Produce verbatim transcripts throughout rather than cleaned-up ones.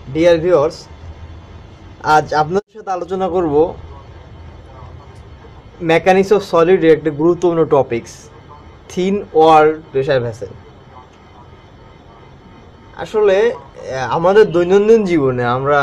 Dear viewers, আজ আপনাদের সাথে আলোচনা করব মেকানিক্স অফ সলিডের একটা গুরুত্বপূর্ণ topics, thin wall pressure vessel. আসলে আমাদের দৈনন্দিন জীবনে আমরা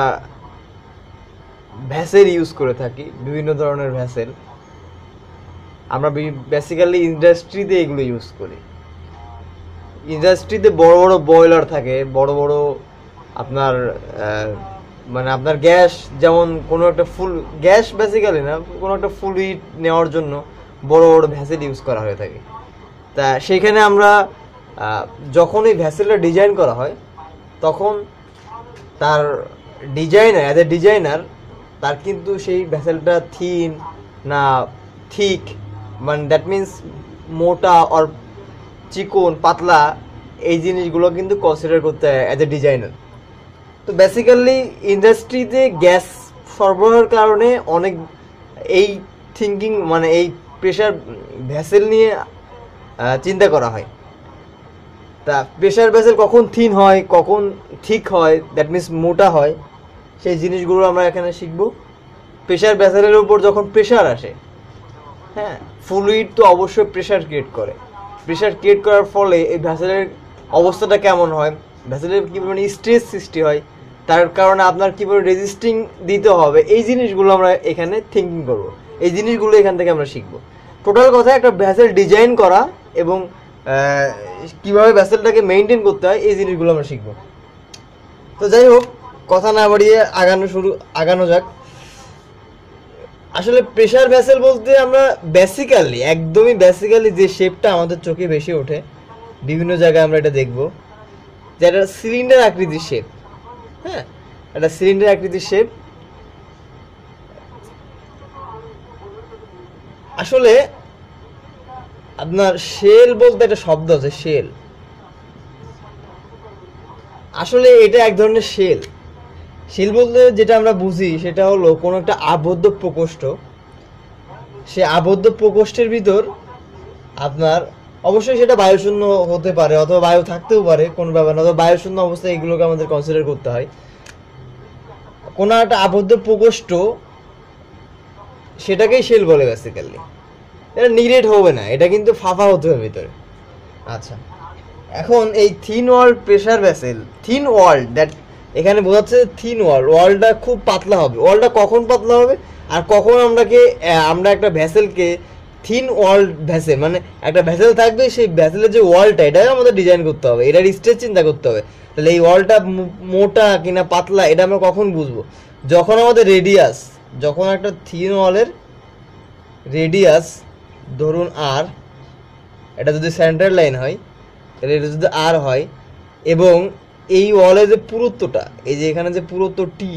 ভেসেল ইউজ করে থাকি, বিভিন্ন ধরনের ভেসেল। আমরা বেসিক্যালি ইন্ডাস্ট্রিতে এগুলো ইউজ করি। ইন্ডাস্ট্রিতে বড় বড় বয়লার থাকে, বড় বড় আপনার মানে আপনার গ্যাস, যেমন কোনো একটা ফুল গ্যাস বেসিক্যালি না, কোনো একটা ফ্লুইড নেওয়ার জন্য বড় বড় ভ্যাসেল ইউজ করা হয়ে থাকে। তা সেইখানে আমরা যখন এই ভ্যাসেলটা ডিজাইন করা হয়, তখন তার ডিজাইনার অ্যাজ এ ডিজাইনার তার কিন্তু সেই ভ্যাসেলটা থিন না থিক, মানে দ্যাট মিন্স মোটা অর চিকন পাতলা, এই জিনিসগুলো কিন্তু কনসিডার করতে হয় অ্যাজ এ ডিজাইনার। তো বেসিক্যালি ইন্ডাস্ট্রিতে গ্যাস সরবরাহের কারণে অনেক এই থিঙ্কিং মানে এই প্রেশার ভেসেল নিয়ে চিন্তা করা হয়। তা প্রেশার ভেসেল কখন থিন হয়, কখন ঠিক হয়, দ্যাট মিন্স মোটা হয়, সেই জিনিসগুলো আমরা এখানে শিখব। প্রেশার ভেসেলের উপর যখন প্রেশার আসে, হ্যাঁ, ফ্লুইড তো অবশ্যই প্রেশার ক্রিয়েট করে। প্রেশার ক্রিয়েট করার ফলে এই ভেসেলের অবস্থাটা কেমন হয়, ভেসেলের কী পরিমাণে স্ট্রেস সৃষ্টি হয়, তার কারণে আপনার কী পরিমাণে রেজিস্টিং দিতে হবে, এই জিনিসগুলো আমরা এখানে থিঙ্কিং করব। এই জিনিসগুলো এখান থেকে আমরা শিখব। টোটাল কথা একটা ভেসেল ডিজাইন করা এবং কীভাবে ভেসেলটাকে মেনটেন করতে হয়, এই জিনিসগুলো আমরা শিখব। তো যাই হোক, কথা না বাড়িয়ে আগানো শুরু আগানো যাক। আসলে প্রেশার ভেসেল বলতে আমরা বেসিক্যালি একদমই বেসিক্যালি যে শেপটা আমাদের চোখে বেশি ওঠে, বিভিন্ন জায়গায় আমরা এটা দেখব, যে একটা সিলিন্ডার আকৃতির শেপ। হ্যাঁ, একটা সিলিন্ডার আকৃতির শেপ। আসলে আপনার শেল বলতে একটা শব্দ আছে, শেল। আসলে এটা এক ধরনের শেল। শেল বলতে যেটা আমরা বুঝি সেটা হলো কোনো একটা আবদ্ধ প্রকোষ্ঠ। সে আবদ্ধ প্রকোষ্ঠের ভিতর আপনার অবশ্যই সেটা বায়ুশূন্য হতে পারে, অথবা বায়ু থাকতেও পারে, কোনো ব্যাপার না, অথবা বায়ুশূন্য অবস্থায় এগুলোকে আমাদের কনসিডার করতে হয়। কোনো একটা আবদ্ধ প্রকোষ্ঠ, সেটাকেই শেল বলে বেসিক্যালি। এটা নিরেট হবে না, এটা কিন্তু ফাঁপা হতে হবে ভিতরে। আচ্ছা, এখন এই thin wall pressure vessel, thin wall that এখানে বোঝাচ্ছে থিন ওয়াল, ওয়ালটা খুব পাতলা হবে। ওয়ালটা কখন পাতলা হবে আর কখন আমরাকে আমরা একটা ভেসেলকে থিন ওয়াল ভেসেল, মানে একটা ভেসেল থাকবে, সেই ভেসেলের যে ওয়ালটা, এটাই আমাদের ডিজাইন করতে হবে, এটার স্ট্রেচ চিন্তা করতে হবে। তাহলে এই ওয়ালটা মোটা কিনা পাতলা এটা আমরা কখন বুঝবো? যখন আমাদের রেডিয়াস, যখন একটা থিন ওয়ালের রেডিয়াস ধরুন আর, এটা যদি সেন্টার লাইন হয়, তাহলে এটা যদি আর হয়, এবং এই ওয়ালের যে পুরুত্বটা, এই যে এখানে যে পুরুত্ব টি,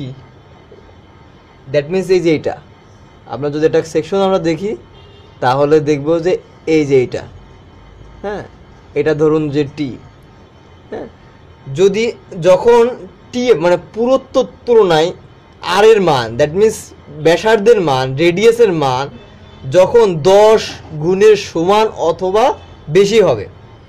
দ্যাট মিনস এই যে এইটা, আমরা যদি একটা সেকশন আমরা দেখি তাহলে দেখব যে এই যে এইটা, হ্যাঁ, এটা ধরুন যে টি, হ্যাঁ, যদি যখন টি মানে পুরুত্বর তুলনায় আর এর মান, দ্যাট মিনস ব্যাসার্ধের মান, রেডিয়াসের মান যখন দশ গুণের সমান অথবা বেশি হবে,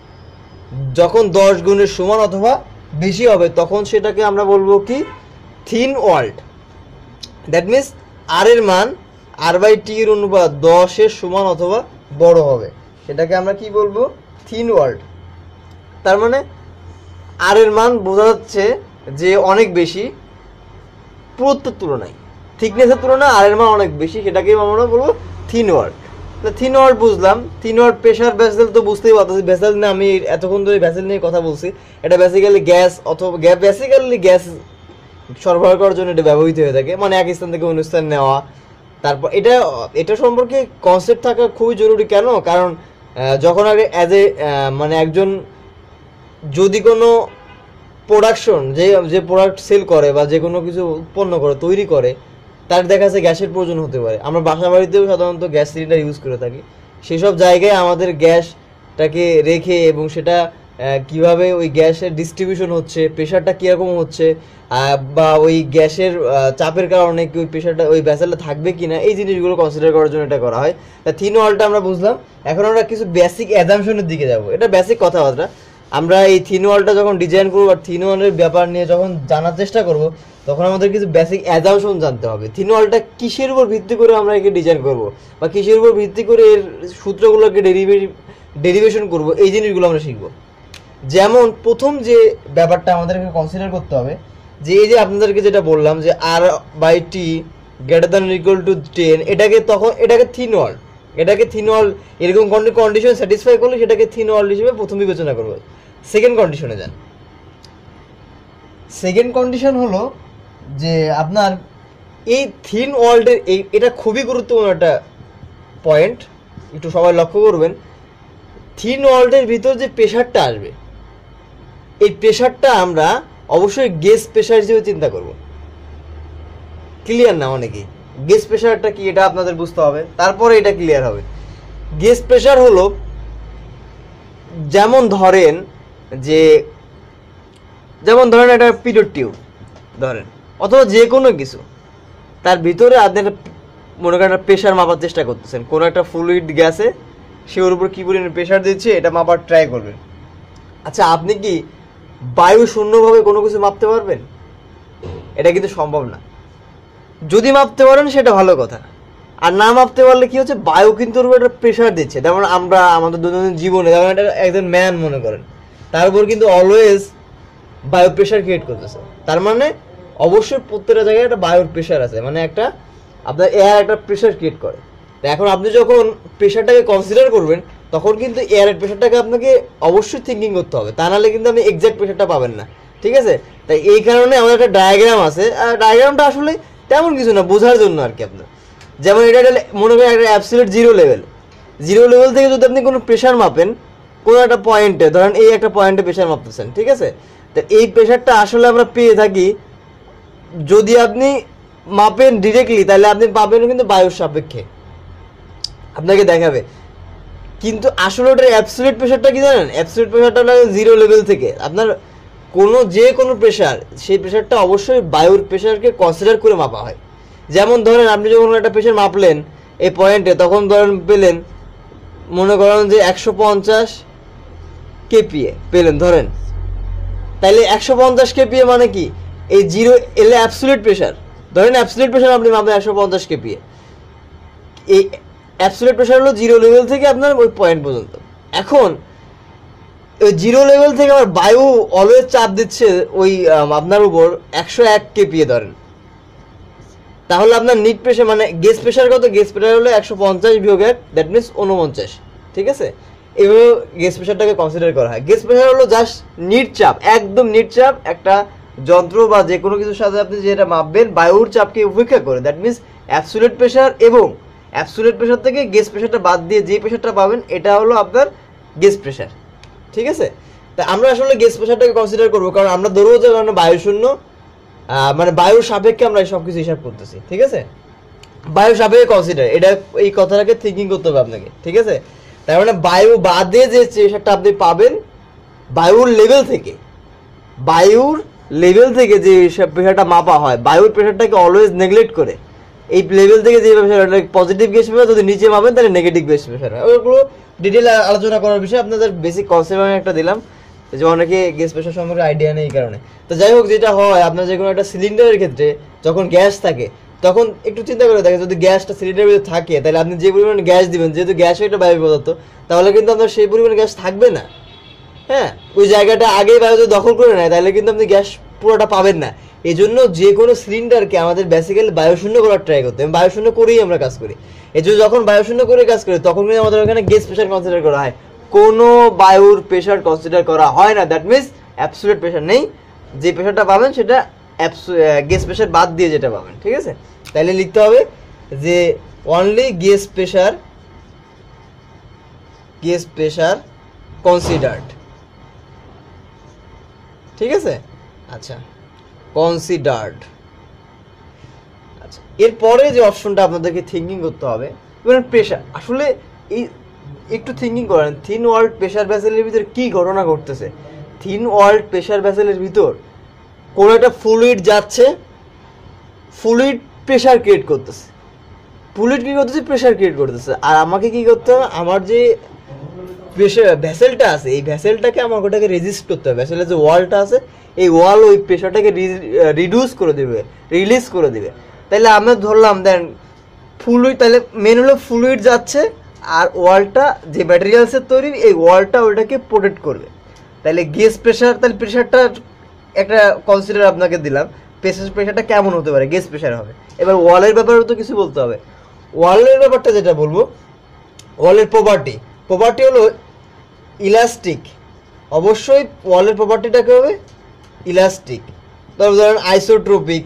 যখন দশ গুণের সমান অথবা বেশি হবে, তখন সেটাকে আমরা বলবো কি থিন ওয়াল্ড। দ্যাট মিনস আর এর মান আর বাই টি এর অনুপাত দশের সমান অথবা বড় হবে, সেটাকে আমরা কি বলবো? Thin walled. তার মানে আর এর মান বোঝা যাচ্ছে যে অনেক বেশি পুরুত্বের তুলনায়, থিকনেসের তুলনায় আর এর মান অনেক বেশি, সেটাকে আমরা বলবো থিন ওয়াল্ড। থিন ওয়াল্ড বুঝলাম। থিন ওয়াল্ড প্রেশার ভেসেল তো বুঝতেই পারতেছি, ভেসেল নিয়ে আমি এতক্ষণ ধরে ভেসেল নিয়ে কথা বলছি। এটা বেসিক্যালি গ্যাস অথবা গ্যাস বেসিক্যালি গ্যাস সরবরাহ করার জন্য এটা ব্যবহৃত হয়ে থাকে, মানে এক স্থান থেকে অন্য স্থান নেওয়া। তারপর এটা এটা সম্পর্কে কনসেপ্ট থাকা খুবই জরুরি। কেন? কারণ যখন আগে অ্যাজ এ মানে একজন যদি কোনো প্রোডাকশন, যে যে প্রোডাক্ট সেল করে বা যে কোনো কিছু উৎপন্ন করে, তৈরি করে, তার দেখা যাচ্ছে গ্যাসের প্রয়োজন হতে পারে। আমরা বাসা বাড়িতেও সাধারণত গ্যাস সিলিন্ডার ইউজ করে থাকি। সেসব জায়গায় আমাদের গ্যাসটাকে রেখে এবং সেটা কিভাবে ওই গ্যাসের ডিস্ট্রিবিউশন হচ্ছে, প্রেশারটা কীরকম হচ্ছে, বা ওই গ্যাসের চাপের কারণে কি ওই প্রেশারটা ওই ভেসেলটা থাকবে কি না, এই জিনিসগুলো কনসিডার করার জন্য এটা করা হয়। তা থিন ওয়ালটা আমরা বুঝলাম। এখন আমরা কিছু বেসিক অ্যাজাম্পশনের দিকে যাব। এটা বেসিক কথাবার্তা। আমরা এই থিন ওয়ালটা যখন ডিজাইন করবো আর থিন ওয়ালের ব্যাপার নিয়ে যখন জানার চেষ্টা করব তখন আমাদের কিছু বেসিক অ্যাজাম্পশন জানতে হবে। থিন ওয়ালটা কিসের উপর ভিত্তি করে আমরা একে ডিজাইন করব বা কিসের উপর ভিত্তি করে এর সূত্রগুলোকে ডেরিভেটিভ ডেরিভেশন করব, এই জিনিসগুলো আমরা শিখব। যেমন প্রথম যে ব্যাপারটা আমাদেরকে কনসিডার করতে হবে যে এই যে আপনাদেরকে যেটা বললাম যে R by T greater than equal to ten, এটাকে তখন এটাকে থিন ওয়াল, এটাকে থিন ওয়াল এরকম কন্ডিশন স্যাটিসফাই করলে সেটাকে থিন ওয়াল হিসেবে প্রথম বিবেচনা করবো। সেকেন্ড কন্ডিশনে যান। সেকেন্ড কন্ডিশন হলো যে আপনার এই থিন ওয়ার্ল্ডের এই এটা খুবই গুরুত্বপূর্ণ একটা পয়েন্ট, একটু সবাই লক্ষ্য করবেন। থিন ওয়ার্ল্ডের ভিতর যে প্রেশারটা আসবে এই প্রেশারটা আমরা অবশ্যই গেজ প্রেশার হিসেবে চিন্তা করব। ক্লিয়ার না? অনেকেই গেজ প্রেশারটা কি এটা আপনাদের বুঝতে হবে, তারপরে এটা ক্লিয়ার হবে। গেজ প্রেশার হলো যেমন ধরেন যে যেমন ধরেন একটা পিরিয়ড টিউব ধরেন অথবা যে কোনো কিছু, তার ভিতরে আপনি মনে করেন একটা প্রেশার মাপার চেষ্টা করতেছেন, কোনো একটা ফ্লুইড গ্যাসে সে ওর উপর কী পরিমাণ প্রেশার দিচ্ছে এটা মাপার ট্রাই করবেন। আচ্ছা, আপনি কি বায়ু শূন্যভাবে কোনো কিছু মাপতে পারবেন? এটা কিন্তু সম্ভব না। যদি মাপতে পারেন সেটা ভালো কথা, আর না মাপতে পারলে কি হচ্ছে, বায়ু কিন্তু ওর উপর একটা প্রেশার দিচ্ছে। যেমন আমরা আমাদের দৈনন্দিন জীবনে যেমন একটা একজন ম্যান মনে করেন, তার উপর কিন্তু অলওয়েজ বায়ু প্রেশার ক্রিয়েট করতেছে। তার মানে অবশ্যই প্রত্যেকটা জায়গায় একটা বায়ুর প্রেশার আছে, মানে একটা আপনার এয়ার একটা প্রেশার ক্রিয়েট করে। তো এখন আপনি যখন প্রেশারটাকে কনসিডার করবেন তখন কিন্তু এয়ারের প্রেশারটাকে আপনাকে অবশ্যই থিঙ্কিং করতে হবে, তা নাহলে কিন্তু আপনি এক্সাক্ট প্রেশারটা পাবেন না। ঠিক আছে? তাই এই কারণে আমাদের একটা ডায়াগ্রাম আছে, আর ডায়াগ্রামটা আসলে তেমন কিছু না, বোঝার জন্য আর কি আপনার। যেমন এটা মনে করেন একটা absolute zero level, zero level থেকে যদি আপনি কোনো প্রেশার মাপেন কোনো একটা পয়েন্টে, ধরেন এই একটা পয়েন্টে প্রেশার মাপতেছেন, ঠিক আছে? তো এই প্রেশারটা আসলে আমরা পেয়ে থাকি যদি আপনি মাপেন ডিরেক্টলি, তাহলে আপনি পাবেন কিন্তু বায়ুর সাপেক্ষে, আপনাকে দেখাবে। কিন্তু আসলে ওটার অ্যাবসলিউট প্রেশারটা কি জানেন? অ্যাবসলিউট প্রেশারটা হলো জিরো লেভেল থেকে আপনার কোনো যে কোনো প্রেশার, সেই প্রেশারটা অবশ্যই বায়ুর প্রেশারকে কনসিডার করে মাপা হয়। যেমন ধরেন আপনি যখন একটা প্রেশার মাপলেন এই পয়েন্টে, তখন ধরেন পেলেন মনে করেন যে একশো পঞ্চাশ কেপিএ পেলেন ধরেন, তাইলে একশো পঞ্চাশ কেপিএ মানে কি, এই জিরো এলে অ্যাবসলিউট প্রেশার, ধরেন অ্যাবসলিউট প্রেশার আপনি মাপেন একশো পঞ্চাশ কেপিএ। এই অ্যাবসলিউট প্রেশার হলো জিরো লেভেল থেকে আপনার ওই পয়েন্ট পর্যন্ত। এখন ওই জিরো লেভেল থেকে আমার বায়ু অলওয়েজ চাপ দিচ্ছে ওই আপনার উপর একশো এক কেপিএ ধরেন, তাহলে আপনার নিট প্রেশার মানে গেজ প্রেশার কত? গেজ প্রেশার হলো একশো পঞ্চাশ বিয়োগ এক, দ্যাট মিনস উনপঞ্চাশ। ঠিক আছে? এভাবে গেজ প্রেশারটাকে কনসিডার করা হয়। গেজ প্রেশার হলো জাস্ট নিট চাপ, একদম নিট চাপ, একটা যন্ত্র বা যে কোনো কিছুর সাথে আপনি যেটা মাপবেন বায়ুর চাপকে উপেক্ষা করে, দ্যাট মিনস অ্যাবসলিউট প্রেশার, এবং অ্যাবসলিউট প্রেশার থেকে গেজ প্রেশারটা বাদ দিয়ে যে প্রেশারটা পাবেন এটা হলো আপনার গেজ প্রেশার। ঠিক আছে? তা আমরা আসলে গেজ প্রেশারটাকে কনসিডার করবো, কারণ আমরা ধরবো যে কারণে বায়ু শূন্য, মানে বায়ুর সাপেক্ষে আমরা সব কিছু হিসাব করতেছি। ঠিক আছে? বায়ু সাপেক্ষে কনসিডার, এটা এই কথাটাকে থিঙ্কিং করতে হবে আপনাকে। ঠিক আছে? তার মানে বায়ু বাদে যে প্রেশারটা আপনি পাবেন বায়ুর লেভেল থেকে, বায়ুর লেভেল থেকে যে প্রেশারটা মাপা হয়, বায়ুর প্রেশারটাকে অলওয়েজ নেগলেক্ট করে এই লেভেল থেকে যে প্রেশার পজিটিভ গ্যাস প্রেশার, যদি নিচে মাপেন তাহলে নেগেটিভ গ্যাস প্রেশার হয়। ওগুলো ডিটেল আলোচনা করার বিষয়, আপনাদের বেসিক কনসেপ্ট আমি একটা দিলাম যে অনেকে গ্যাস প্রেশার সম্পর্কে আইডিয়া নেই এই কারণে। তো যাই হোক, যেটা হয় আপনার যে কোনো একটা সিলিন্ডারের ক্ষেত্রে যখন গ্যাস থাকে তখন একটু চিন্তা করে দেখেন, যদি গ্যাসটা সিলিন্ডারের ভিতরে থাকে তাহলে আপনি যে পরিমাণ গ্যাস দিবেন, যেহেতু গ্যাস একটা বায়ু পদার্থ, তাহলে কিন্তু আপনার সেই পরিমাণ গ্যাস থাকবে না। হ্যাঁ, ওই জায়গাটা আগেই বায়ু যদি দখল করে নেয় তাহলে কিন্তু আপনি গ্যাস পুরোটা পাবেন না। এই জন্য যে কোনো সিলিন্ডারকে আমাদের বেসিক্যালি বায়ুশূন্য করার ট্রাই করতে হবে, বায়ুশূন্য করেই আমরা কাজ করি। এই জন্য যখন বায়ুশূন্য করে কাজ করি তখন কিন্তু আমাদের ওখানে গ্যাস প্রেশার কনসিডার করা হয়, কোনো বায়ুর প্রেশার কনসিডার করা হয় না। দ্যাট মিনস অ্যাবসলিউট প্রেশার নেই, যে প্রেশারটা পাবেন সেটা গ্যাস প্রেশার বাদ দিয়ে যেটা পাবেন। ঠিক আছে? তাহলে লিখতে হবে যে only gas pressure, gas pressure considered. ঠিক আছে? আচ্ছা, কনসিডার্ড। আচ্ছা, এরপরে যে অপশনটা আপনাদেরকে থিঙ্কিং করতে হবে, এবার প্রেশার। আসলে এই একটু থিঙ্কিং করেন, থিন ওয়ার্ল্ড প্রেশার ভেসেলের ভিতর কি ঘটনা ঘটতেছে। থিন ওয়ার্ল্ড প্রেশার ভেসেলের ভিতর কোনো একটা ফ্লুইড যাচ্ছে, ফ্লুইড প্রেশার ক্রিয়েট করতেছে, ফ্লুইড কী করতেছে? প্রেশার ক্রিয়েট করতেছে। আর আমাকে কি করতে হবে? আমার যে প্রেশার ভেসেলটা আছে, এই ভেসেলটাকে আমাকে ওটাকে রেজিস্ট করতে হবে। ভেসেলের যে ওয়ালটা আছে এই ওয়াল ওই প্রেশারটাকে রিডিউস করে দেবে, রিলিজ করে দেবে। তাহলে আমরা ধরলাম দেন ফ্লুইড, তাহলে মেন হলো ফ্লুইড যাচ্ছে আর ওয়ালটা যে ম্যাটেরিয়ালসের তৈরি এই ওয়ালটা ওইটাকে প্রোটেক্ট করবে। তাহলে গেজ প্রেশার, তাহলে প্রেশারটা একটা কনসিডার আপনাকে দিলাম, প্রেশার প্রেশারটা কেমন হতে পারে, গেজ প্রেশার হবে। এবার ওয়ালের ব্যাপারেও তো কিছু বলতে হবে। ওয়ালের ব্যাপারটা যেটা বলবো, ওয়ালের প্রপার্টি প্রপার্টি হলো ইলাস্টিক। অবশ্যই ওয়ালের প্রপার্টিটা কী হবে, ইলাস্টিক। তারপর ধরেন আইসোট্রপিক,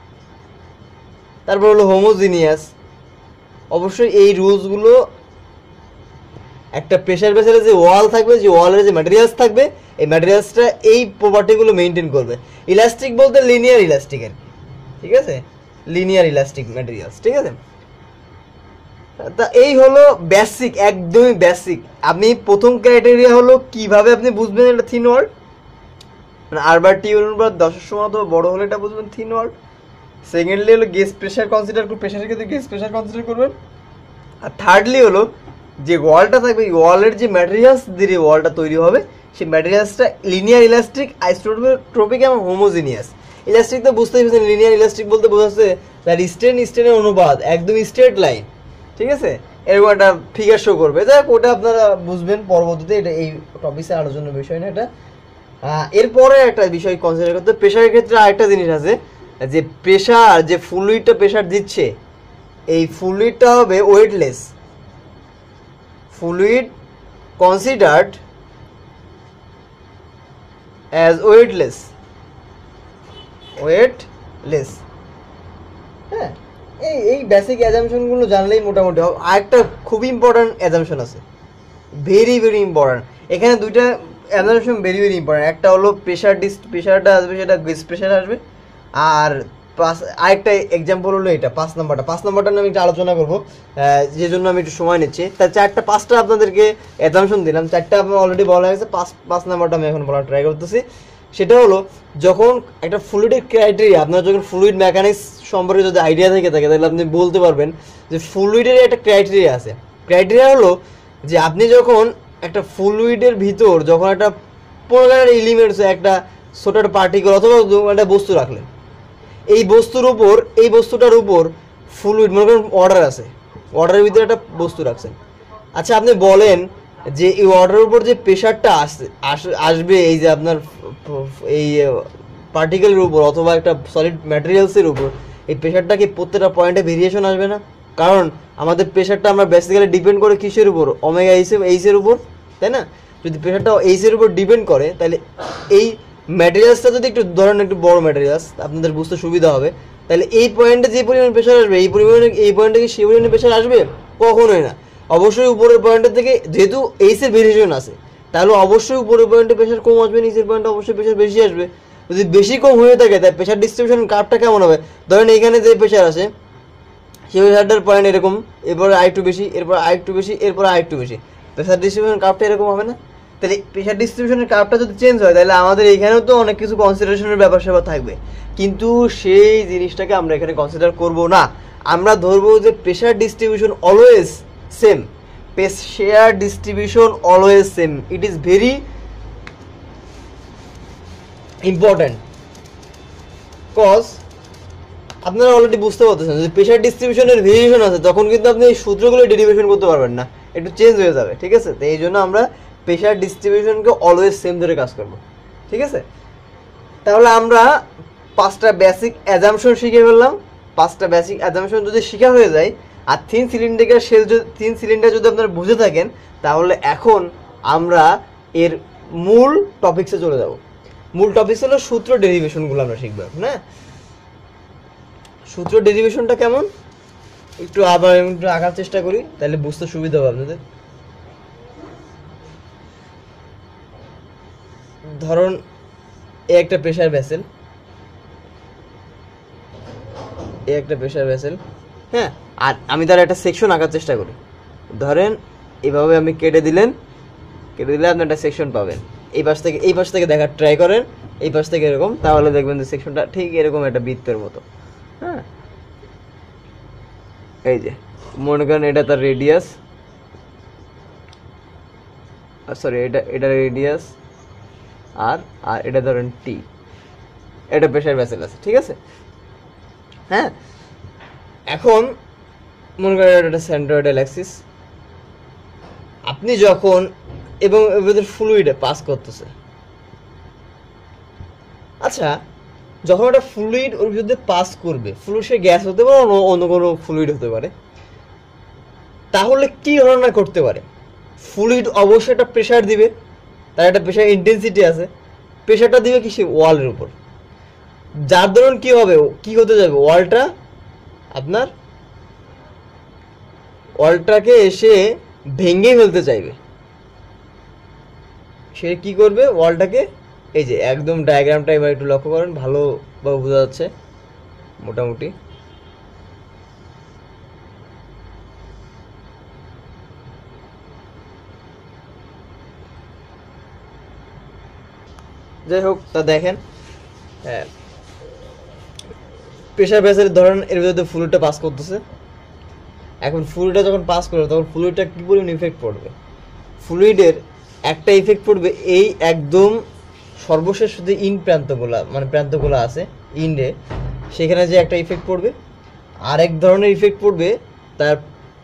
তারপর হলো হোমোজিনিয়াস। অবশ্যই এই রুলসগুলো একটা প্রেশার ভেসেলে যে ওয়াল থাকবে, যে ওয়ালের যে ম্যাটেরিয়ালস থাকবে এই ম্যাটেরিয়ালসটা এই প্রপার্টিগুলো মেনটেন করবে। ইলাস্টিক বলতে লিনিয়ার ইলাস্টিক আর কি, ঠিক আছে, লিনিয়ার ইলাস্টিক ম্যাটেরিয়ালস, ঠিক আছে। তা এই হলো বেসিক, একদমই বেসিক। আপনি প্রথম ক্রাইটেরিয়া হলো কিভাবে আপনি বুঝবেন এটা থিন ওয়াল, মানে আরবার টিউবের উপর দশের সময় তো বড় হলে এটা বুঝবেন থিন ওয়াল। সেকেন্ডলি হলো গেজ প্রেশার কনসিডার করুন, প্রেশারের ক্ষেত্রে গেজ প্রেশার কনসিডার করবেন। আর থার্ডলি হলো যে ওয়ালটা থাকবে, এই ওয়ালের যে ম্যাটেরিয়ালস দিয়ে ওয়ালটা তৈরি হবে সেই ম্যাটেরিয়ালসটা লিনিয়ার ইলাস্টিক, আইসোট্রপিক এবং হোমোজিনিয়াস। ইলাস্টিক তো বুঝতেই পারছেন, লিনিয়ার ইলাস্টিক বলতে বোঝাচ্ছে তার স্ট্রেন স্ট্রেনের অনুপাত একদম স্ট্রেট লাইন, ঠিক আছে, এরকম একটা ফিগার শো করবে। যাই ওটা আপনারা বুঝবেন পরবর্তীতে, এটা এই টপিকে আলোচনার বিষয় না এটা। এরপরে একটা বিষয় কনসিডার করতে, প্রেশারের ক্ষেত্রে আরেকটা জিনিস আছে যে প্রেশার, যে ফ্লুইডটা প্রেশার দিচ্ছে এই ফ্লুইডটা হবে weightless. Fluid considered as weightless, weightless. হ্যাঁ, এই এই বেসিক অ্যাজাম্পশনগুলো জানলেই মোটামুটি হবে। আরেকটা খুবই ইম্পর্ট্যান্ট অ্যাজাম্পশন আছে, ভেরি ভেরি ইম্পর্ট্যান্ট। এখানে দুইটা অ্যাজাম্পশন ভেরি ভেরি ইম্পর্ট্যান্ট। একটা হলো প্রেশার ডিস প্রেশারটা আসবে সেটা গেজ প্রেশার আসবে। আর পাঁচ আরেকটা এক্সাম্পল হলো এটা পাঁচ নাম্বারটা। পাঁচ নাম্বারটা আমি একটু আলোচনা করবো, যে জন্য আমি একটু সময় নিচ্ছি। তার চারটা পাঁচটা আপনাদেরকে অ্যাজাম্পশন দিলাম, চারটা আপনার অলরেডি বলা হয়েছে, পাঁচ পাঁচ নাম্বারটা আমি এখন বলার ট্রাই করতেছি। সেটা হলো যখন একটা ফ্লুইডের ক্রাইটেরিয়া, আপনার যখন ফ্লুইড মেকানিক্স সম্পর্কে যদি আইডিয়া থেকে থাকে তাহলে আপনি বলতে পারবেন যে ফ্লুইডের একটা ক্রাইটেরিয়া আছে। ক্রাইটেরিয়া হলো যে আপনি যখন একটা ফ্লুইডের ভিতর যখন একটা প্রকারের এলিমেন্টস, একটা ছোট একটা পার্টিকেল অথবা একটা বস্তু রাখলেন, এই বস্তুর উপর এই বস্তুটার উপর ফ্লুইড মনে করেন অর্ডার আছে, অর্ডারের ভিতরে একটা বস্তু রাখছেন। আচ্ছা আপনি বলেন যে এই অর্ডারের উপর যে প্রেশারটা আসে আসবে এই যে আপনার এই পার্টিকেলের উপর অথবা একটা সলিড ম্যাটেরিয়ালসের উপর, এই প্রেশারটা কি প্রত্যেকটা পয়েন্টে ভেরিয়েশন আসবে না? কারণ আমাদের প্রেশারটা আমরা বেসিক্যালি ডিপেন্ড করে কিসের উপর, ওমেগা এইচ এইচের উপর, তাই না? যদি প্রেশারটা এইচের উপর ডিপেন্ড করে তাহলে এই ম্যাটেরিয়ালসটা যদি একটু ধরেন একটু বড় ম্যাটেরিয়ালস, আপনাদের বুঝতে সুবিধা হবে। তাহলে এই পয়েন্টে যে পরিমাণ প্রেশার আসবে এই পরিমাণে এই পয়েন্টে কি সেই পরিমাণে প্রেশার আসবে? কখনোই না। অবশ্যই উপরের পয়েন্টের থেকে, যেহেতু এইচের ভেরিয়েশন আছে তাহলে অবশ্যই উপরের পয়েন্টে প্রেশার কম আসবে, নিচের পয়েন্টে অবশ্যই প্রেশার বেশি আসবে। যদি বেশি কম হয়ে থাকে তাই প্রেশার ডিস্ট্রিবিউশন কার্ভটা কেমন হবে? ধরেন এইখানে যে প্রেশার আছে সেই প্রেশারটার পয়েন্ট এরকম, এরপরে আরেকটু বেশি, এরপর আরেকটু বেশি, এরপর আরেকটু বেশি, প্রেশার ডিস্ট্রিবিউশন কার্ভটা এরকম হবে না? তাহলে প্রেশার ডিস্ট্রিবিউশনের কার্ভটা যদি চেঞ্জ হয় তাহলে আমাদের এখানেও তো অনেক কিছু কনসিডারেশনের ব্যাপার স্যাপার থাকবে, কিন্তু সেই জিনিসটাকে আমরা এখানে কনসিডার করব না। আমরা ধরবো যে pressure distribution always same, pressure distribution always same. It is very important, cause আপনারা অলরেডি বুঝতে পারতেছেন যদি প্রেশার ডিস্ট্রিবিউশনের ভেরিয়েশন আছে তখন কিন্তু আপনি এই সূত্রগুলো ডেরিভেশন করতে পারবেন না, একটু চেঞ্জ হয়ে যাবে, ঠিক আছে? তো এই জন্য আমরা প্রেশার ডিস্ট্রিবিউশনকে অলওয়েজ সেম ধরে কাজ করব, ঠিক আছে? তাহলে আমরা পাঁচটা বেসিক অ্যাজাম্পশন শিখে ফেললাম। পাঁচটা বেসিক অ্যাজাম্পশন যদি শেখা হয়ে যায় আর থিন সিলিন্ডারের শেল যদি থিন সিলিন্ডার যদি আপনারা বুঝে থাকেন তাহলে এখন আমরা এর মূল টপিকসে চলে যাব। মূল টপিকস হলো সূত্র ডেরিভেশনগুলো আমরা শিখবো, হ্যাঁ? সূত্র ডেরিভেশনটা কেমন একটু আবার একটু আঁকার চেষ্টা করি, তাহলে বুঝতে সুবিধা হবে আপনাদের। ধরুন এ একটা প্রেশার ভেসেল, এ একটা প্রেশার ভেসেল, হ্যাঁ, আর আমি তার একটা সেকশন আঁকার চেষ্টা করি। ধরেন এভাবে আমি কেটে দিলেন, কেটে দিলে আপনি একটা সেকশন পাবেন। এই পাশ থেকে এই পাশ থেকে দেখার ট্রাই করেন, এই পাশ থেকে এরকম, তাহলে দেখবেন যে সেকশনটা ঠিক এরকম একটা বৃত্তের মতো, হ্যাঁ। এই যে মনে করেন এটা তার রেডিয়াস, সরি এটা এটা রেডিয়াস আর আর এটা ধরেন টি, এটা প্রেশার ভেসেল আছে, ঠিক আছে। হ্যাঁ, এখন মনে করেন এটা সেন্ট্রয়েডাল অ্যাক্সিস, আপনি যখন এবং এদের ফ্লুইডে পাস করতেছে, আচ্ছা যখন একটা ফ্লুইড ওর বিরুদ্ধে পাস করবে, ফ্লুইড সে গ্যাস হতে পারে, অন্য কোনো ফ্লুইড হতে পারে, তাহলে কি ধরনের করতে পারে? ফ্লুইড অবশ্যই একটা প্রেশার দিবে, তার একটা প্রেশার ইন্টেন্সিটি আছে, প্রেশারটা দিবে কি সে ওয়ালের উপর, যার ধরুন কি হবে, কি হতে যাবে, ওয়ালটা আপনার ওয়ালটাকে এসে ভেঙে ফেলতে চাইবে। সে কি করবে, ওয়ালটাকে, এই যে একদম ডায়াগ্রামটা এবার একটু লক্ষ্য করেন, ভালোভাবে বোঝা যাচ্ছে মোটামুটি। যাই হোক, তা দেখেন, হ্যাঁ প্রেশার ভেসেল ধরেন এর ভিতরে ফ্লুইডটা পাস করতেছে। এখন ফ্লুইডটা যখন পাস করবে তখন ফ্লুইডটা কী পরিমাণ ইফেক্ট পড়বে? ফ্লুইডের একটা ইফেক্ট পড়বে এই একদম সর্বশেষ শুধু ইন প্রান্তগুলা, মানে প্রান্তগুলা আছে ইন্ডে, সেখানে যে একটা ইফেক্ট পড়বে, আরেক ধরনের ইফেক্ট পড়বে তার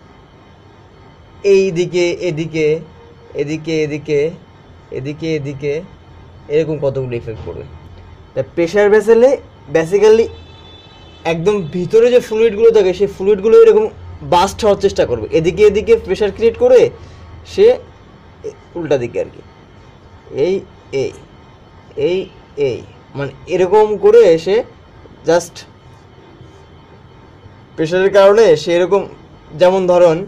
এই দিকে, এদিকে এদিকে এদিকে এদিকে এদিকে এরকম কতগুলো ইফেক্ট পড়বে। তা প্রেশার ভেসেলে বেসিক্যালি একদম ভিতরে যে ফ্লুইডগুলো থাকে সেই ফ্লুইডগুলো এরকম বাস্ট হওয়ার চেষ্টা করবে, এদিকে এদিকে প্রেশার ক্রিয়েট করে সে উল্টা দিকে আর কি, এই এই এই এই মানে এরকম করে সে জাস্ট প্রেশারের কারণে সে এরকম, যেমন ধরুন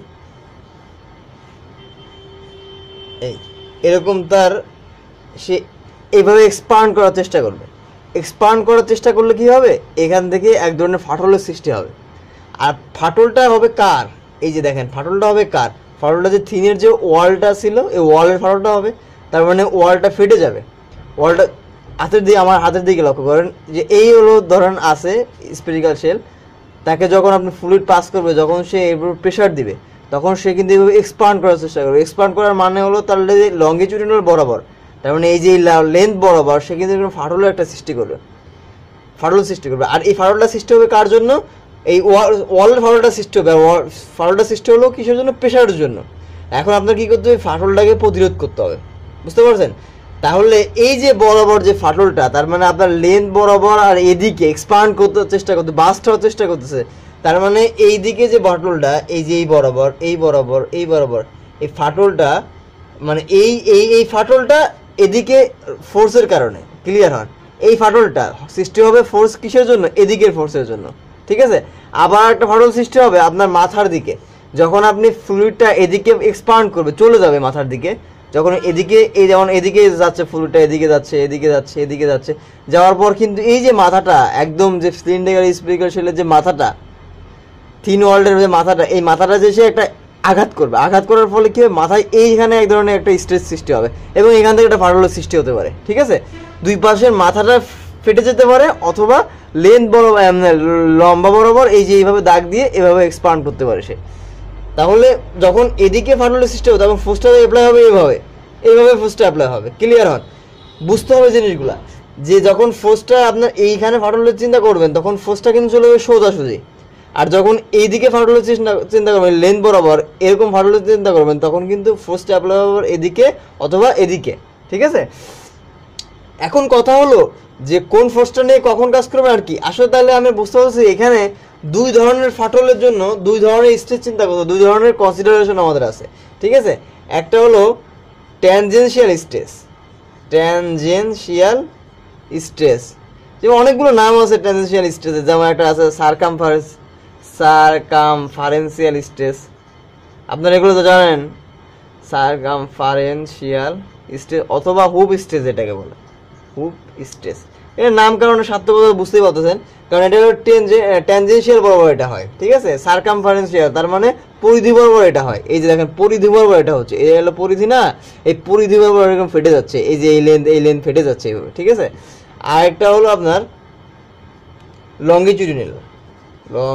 এই এরকম তার সে এইভাবে এক্সপান্ড করার চেষ্টা করবে। এক্সপান্ড করার চেষ্টা করলে কি হবে, এখান থেকে এক ধরনের ফাটলের সৃষ্টি হবে। আর ফাটলটা হবে কার, এই যে দেখেন ফাটলটা হবে কার, ফাটলটা যে থিনের যে ওয়ালটা ছিল এই ওয়ালের ফাটলটা হবে, তার মানে ওয়ালটা ফেটে যাবে। ওয়ালটা হাতের দিকে, আমার হাতের দিকে লক্ষ্য করেন যে এই হলো ধরেন আছে স্পেরিক্যাল শেল, তাকে যখন আপনি ফ্লুইড পাস করবে, যখন সে এর উপর প্রেশার দিবে তখন সে কিন্তু এইভাবে এক্সপান্ড করার চেষ্টা করবে। এক্সপান্ড করার মানে হলো তার লঙ্গিটিউডিনাল বরাবর, তার মানে এই যে লেন্থ বরাবর সে কিন্তু ফাটলের একটা সৃষ্টি করবে, ফাটল সৃষ্টি করবে। আর এই ফাটলটা সৃষ্টি হবে কার জন্য, এই ওয়ালের ফাটলটা সৃষ্টি হবে। ফাটলটা সৃষ্টি হলো কিসের জন্য, প্রেশারের জন্য। এখন আপনার কী করতে হবে, ফাটলটাকে প্রতিরোধ করতে হবে, বুঝতে পারছেন? তাহলে এই যে বরাবর যে ফাটলটা, তার মানে আপনার লেন্থ বরাবর আর এদিকে এক্সপান্ড করতে চেষ্টা করতে, বাস্ট হওয়ার চেষ্টা করতেছে, তার মানে এই দিকে যে ফাটলটা, এই যে এই বরাবর এই বরাবর এই বরাবর এই ফাটলটা, মানে এই এই এই ফাটলটা এদিকে ফোর্সের কারণে, ক্লিয়ার হন, এই ফাটলটা সৃষ্টি হবে ফোর্স কিসের জন্য, এদিকের ফোর্সের জন্য, ঠিক আছে। আবার একটা ফাটল সৃষ্টি হবে আপনার মাথার দিকে, যখন আপনি ফ্লুইডটা এদিকে এক্সপান্ড করবে, চলে যাবে মাথার দিকে, যখন এদিকে এই যেমন এদিকে যাচ্ছে ফ্লুইডটা, এদিকে যাচ্ছে এদিকে যাচ্ছে এদিকে যাচ্ছে, যাওয়ার পর কিন্তু এই যে মাথাটা একদম যে সিলিন্ডার স্পিকার শেলের যে মাথাটা, থিন ওয়ার্ল্ডের যে মাথাটা, এই মাথাটা যে সে একটা আঘাত করবে, আঘাত করার ফলে কি হবে, মাথায় এইখানে এক ধরনের একটা স্ট্রেস সৃষ্টি হবে এবং এখান থেকে একটা ফাটলের সৃষ্টি হতে পারে, ঠিক আছে। দুই পাশের মাথাটা ফেটে যেতে পারে, অথবা লেন্থ বরাবর লম্বা বরাবর এই যে এইভাবে দাগ দিয়ে এভাবে এক্সপান্ড করতে পারে সে। তাহলে যখন এদিকে ফাটলের সৃষ্টি হবে তখন ফোর্সটা অ্যাপ্লাই হবে এইভাবে, এইভাবে ফোর্সটা অ্যাপ্লাই হবে, ক্লিয়ার হন, বুঝতে হবে জিনিসগুলা। যে যখন ফোর্সটা আপনার এইখানে ফাটলের চিন্তা করবেন তখন ফোর্সটা কিন্তু চলে যাবে সোজাসুজি, আর যখন এইদিকে ফাটলের চিন্তা চিন্তা করবেন লেন্থ বরাবর এরকম ফাটলের চিন্তা করবেন তখন কিন্তু ফোর্সটা অ্যাপ্লাই হবে এদিকে অথবা এদিকে, ঠিক আছে। এখন কথা হলো যে কোন ফোর্সটা নিয়ে কখন কাজ করবে আর কি, আসলে তাহলে আমি বুঝতে পারছি এখানে দুই ধরনের ফাটলের জন্য দুই ধরনের স্ট্রেস চিন্তা করতে, দুই ধরনের কনসিডারেশন আমাদের আছে, ঠিক আছে। একটা হলো ট্যানজেনশিয়াল স্ট্রেস, ট্যানজেনশিয়াল স্ট্রেস, যেমন অনেকগুলো নাম আছে ট্যানজেনশিয়াল স্ট্রেসের, যেমন একটা আছে সারকামফারেন্স সারকামফারেন্সিয়াল স্ট্রেস, আপনারা এগুলো তো জানেন, সারকামফারেন্সিয়াল স্ট্রেস অথবা হুপ স্ট্রেস, এটাকে বলে হুপ স্ট্রেস। এর নামকরণের সার্থকতা বুঝতেই পারতেছেন, কারণ এটা হলো ট্যানজেনশিয়াল বরাবর এটা হয়, ঠিক আছে। সারকামফারেন্সিয়াল তার মানে পরিধি বরাবর এটা হয়, এই যে দেখেন পরিধি বরাবর এটা হচ্ছে, এই হলো পরিধি না, এই পরিধি বরাবর এরকম ফেটে যাচ্ছে, এই যে এই লেন্থ এই লেন্থ ফেটে যাচ্ছে এইভাবে, ঠিক আছে। আর একটা হলো আপনার লঙ্গিটিউডিনাল,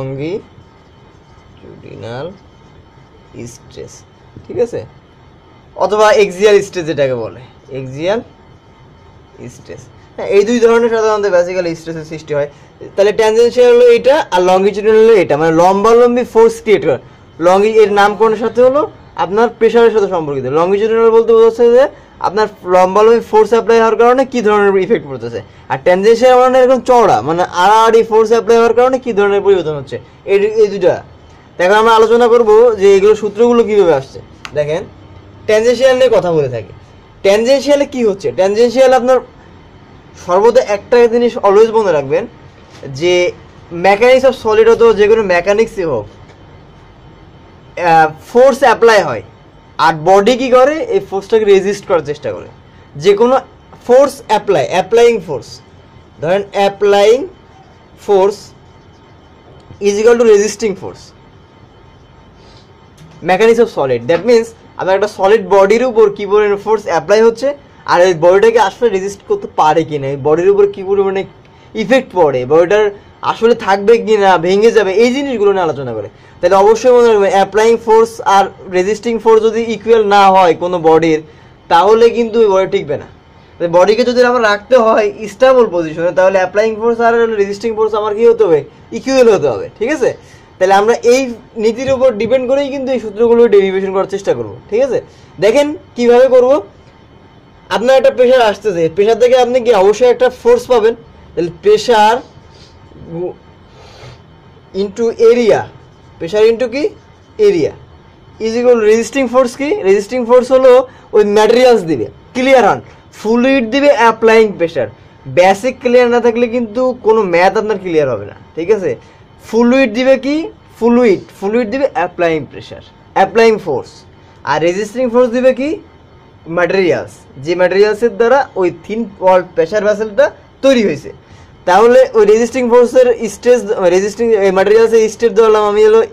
লঙ্গিটিউডিনাল স্ট্রেস, ঠিক আছে। অথবা এক্সিয়াল স্ট্রেস যেটাকে বলে, এক্সিয়াল স্ট্রেস। হ্যাঁ, এই দুই ধরনের সাধারণত বেসিক্যালি স্ট্রেসের সৃষ্টি হয়। তাহলে ট্যানজেনশিয়াল হলো এটা, আর লঙ্গিটিউডাল হলো এটা, মানে লম্বালম্বী ফোর্স ক্রিয়েট করে। লঙ্গি এর নামকরণের সাথে হলো আপনার প্রেশারের সাথে সম্পর্কিত। লঙ্গিটিউডাল বলতে বোঝাচ্ছে যে আপনার লম্বালম্বী ফোর্স অ্যাপ্লাই হওয়ার কারণে কি ধরনের ইফেক্ট পড়তেছে, আর ট্যানজেনশিয়াল মানে এরকম চওড়া, মানে আড়াআড়ি ফোর্স অ্যাপ্লাই হওয়ার কারণে কি ধরনের পরিবর্তন হচ্ছে, এই এই দুটা। এখন আমরা আলোচনা করব যে এগুলো সূত্রগুলো কীভাবে আসছে। দেখেন, ট্যানজেনশিয়াল নিয়ে কথা বলে থাকি। ট্যানজেনশিয়ালে কি হচ্ছে, ট্যানজেনশিয়াল আপনার সর্বদা একটা জিনিস অলওয়েজ মনে রাখবেন যে মেকানিক্স অফ সলিড হতো যে কোনো মেকানিক্সই হোক, ফোর্স অ্যাপ্লাই হয় আর বডি কি করে, এই ফোর্সটাকে রেজিস্ট করার চেষ্টা করে। যে কোনো ফোর্স অ্যাপ্লাই, অ্যাপ্লাইং ফোর্স, ধরেন applying force is equal to resisting force, mechanics of solid. That means আপনার একটা সলিড বডির উপর কী পরিমাণে ফোর্স অ্যাপ্লাই হচ্ছে, আর এই বডিটাকে আসলে রেজিস্ট করতে পারে কি না, এই বডির উপর কী পরিমাণে ইফেক্ট পড়ে, বডিটার আসলে থাকবে কি না, ভেঙে যাবে, এই জিনিসগুলো নিয়ে আলোচনা করে। তাহলে অবশ্যই মনে রাখবেন অ্যাপ্লাইং ফোর্স আর রেজিস্টিং ফোর্স যদি ইকুয়াল না হয় কোনো বডির, তাহলে কিন্তু ওই বডি টিকবে না। বডিকে যদি আমার রাখতে হয় স্টেবল পজিশনে, তাহলে অ্যাপ্লাইং ফোর্স আর রেজিস্টিং ফোর্স আমার কী হতে হবে, ইকুয়াল হতে হবে। ঠিক আছে, তাহলে আমরা এই নীতির উপর ডিপেন্ড করেই কিন্তু এই সূত্রগুলো ডেরিভেশন করার চেষ্টা করব। ঠিক আছে, দেখেন কিভাবে করব। আপনার একটা প্রেশার আসতেছে, প্রেশার থেকে আপনি কি অবশ্যই একটা ফোর্স পাবেন। তাহলে pressure into area, pressure into কি area is equal resisting force. কি রেজিস্টিং ফোর্স হলো ওই ম্যাটেরিয়ালস দিবে, ক্লিয়ার হন, ফ্লুইড দিবে অ্যাপ্লাইং প্রেশার। বেসিক ক্লিয়ার না থাকলে কিন্তু কোনো ম্যাথ আপনার ক্লিয়ার হবে না। ঠিক আছে, ফ্লুইড দিবে কি ফ্লুইড, ফ্লুইড দিবে অ্যাপ্লাইং প্রেশার, অ্যাপ্লাইং ফোর্স, আর রেজিস্টিং ফোর্স দিবে কি ম্যাটেরিয়ালস, যে ম্যাটেরিয়ালসের দ্বারা ওই থিন ওয়াল প্রেশার ভেসেলটা তৈরি হয়েছে। তাহলে ওই রেজিস্টিং ফোর্সের স্ট্রেস, রেজিস্টিং ম্যাটেরিয়ালসের স্ট্রেস ধরলাম আমি হলো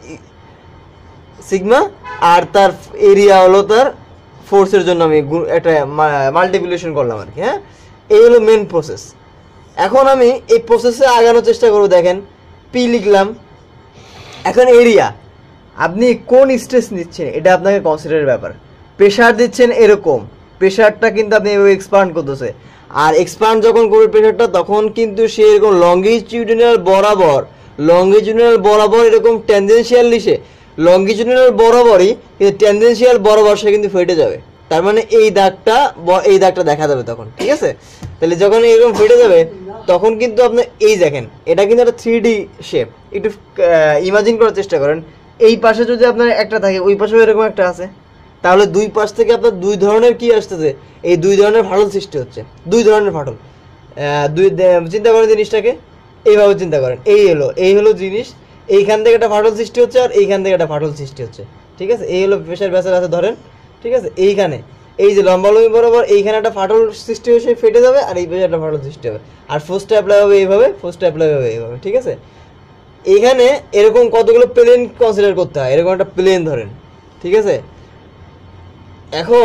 সিগমা, আর তার এরিয়া হলো তার ফোর্সের জন্য আমি একটা মাল্টিপ্লিকেশন করলাম আর কি। হ্যাঁ, এই হলো মেন প্রসেস। এখন আমি এই প্রসেসে আগানোর চেষ্টা করবো। দেখেন, পি লিখলাম। এখন এরিয়া, আপনি কোন স্ট্রেস নিচ্ছেন এটা আপনাকে কনসিডারের ব্যাপার। প্রেশার দিচ্ছেন এরকম, প্রেশারটা কিন্তু আপনি এভাবে এক্সপান্ড করতেছে, আর এক্সপান্ড যখন করবে প্রেশারটা, তখন কিন্তু সে এরকম লঙ্গিটিউডিনাল বরাবর, লঙ্গিটিউডিনাল বরাবর এরকম ট্যানজেনশিয়াল লিসে, লঙ্গিটিউডিনাল বরাবরই কিন্তু ট্যানজেনশিয়াল বরাবর সে কিন্তু ফেটে যাবে। তার মানে এই দাগটা, এই দাগটা দেখা যাবে তখন। ঠিক আছে, তাহলে যখন এরকম ফেটে যাবে তখন কিন্তু আপনি এই দেখেন, এটা কিন্তু একটা থ্রি ডি শেপ। একটু ইমাজিন করার চেষ্টা করেন, এই পাশে যদি আপনার একটা থাকে, ওই পাশেও এরকম একটা আছে, তাহলে দুই পাশ থেকে আপনার দুই ধরনের কি আসতেছে, এই দুই ধরনের ফাটল সৃষ্টি হচ্ছে, দুই ধরনের ফাটল। দুই চিন্তা করেন জিনিসটাকে, এইভাবে চিন্তা করেন, এই হলো এই হলো জিনিস, এইখান থেকে একটা ফাটল সৃষ্টি হচ্ছে আর এইখান থেকে একটা ফাটল সৃষ্টি হচ্ছে। ঠিক আছে, এই হলো প্রেশার ভেসেল আছে ধরেন। ঠিক আছে, এইখানে এই যে লম্বালম্বি বরাবর এইখানে একটা ফাটল সৃষ্টি হয়ে সে ফেটে যাবে, আর এই পাশে একটা ফাটল সৃষ্টি হবে, আর ফোর্সটা অ্যাপ্লাই হবে এইভাবে, ফোর্সটা অ্যাপ্লাই হবে এইভাবে। ঠিক আছে, এইখানে এরকম কতগুলো প্লেন কনসিডার করতে হয়, এরকম একটা প্লেন ধরেন। ঠিক আছে, এখন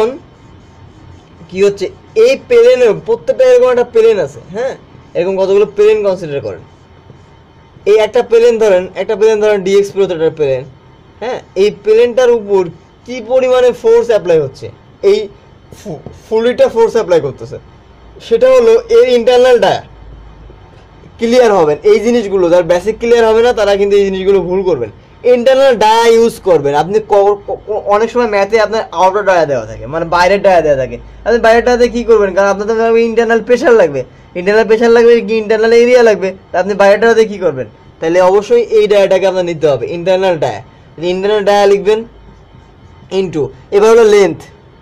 কি হচ্ছে, এই প্লেনের প্রত্যেকটা এরকম একটা প্লেন আছে। হ্যাঁ, এরকম কতগুলো প্লেন কনসিডার করেন। এই একটা প্লেন ধরেন, একটা প্লেন ধরেন ডিএক্স প্রোটেক্টর প্লেন। হ্যাঁ, এই প্লেনটার উপর কি পরিমাণে ফোর্স অ্যাপ্লাই হচ্ছে, এই ফ্লুইডটা ফোর্স অ্যাপ্লাই করতেছে, সেটা হলো এর ইন্টারনাল ডায়া। ক্লিয়ার হবেন এই জিনিসগুলো, যার বেসিক ক্লিয়ার হবে না তারা কিন্তু এই জিনিসগুলো ভুল করবেন। ইন্টারনাল ডায়া ইউজ করবেন আপনি। অনেক সময় ম্যাথে আপনার আউটার ডায়া দেওয়া থাকে, মানে বাইরের ডায়া দেওয়া থাকে। আপনি বাইরের ডায়াতে কী করবেন, কারণ আপনাদের ইন্টারনাল প্রেশার লাগবে, ইন্টারনাল প্রেশার লাগবে কি ইন্টারনাল এরিয়া লাগবে, তা আপনি বাইরের ডায়াতে কী করবেন, তাহলে অবশ্যই এই ডায়াটাকে আপনার নিতে হবে, ইন্টারনাল ডায়া। ইন্টারনাল ডায়া লিখবেন ইন্টু, এবার হলো লেন্থ।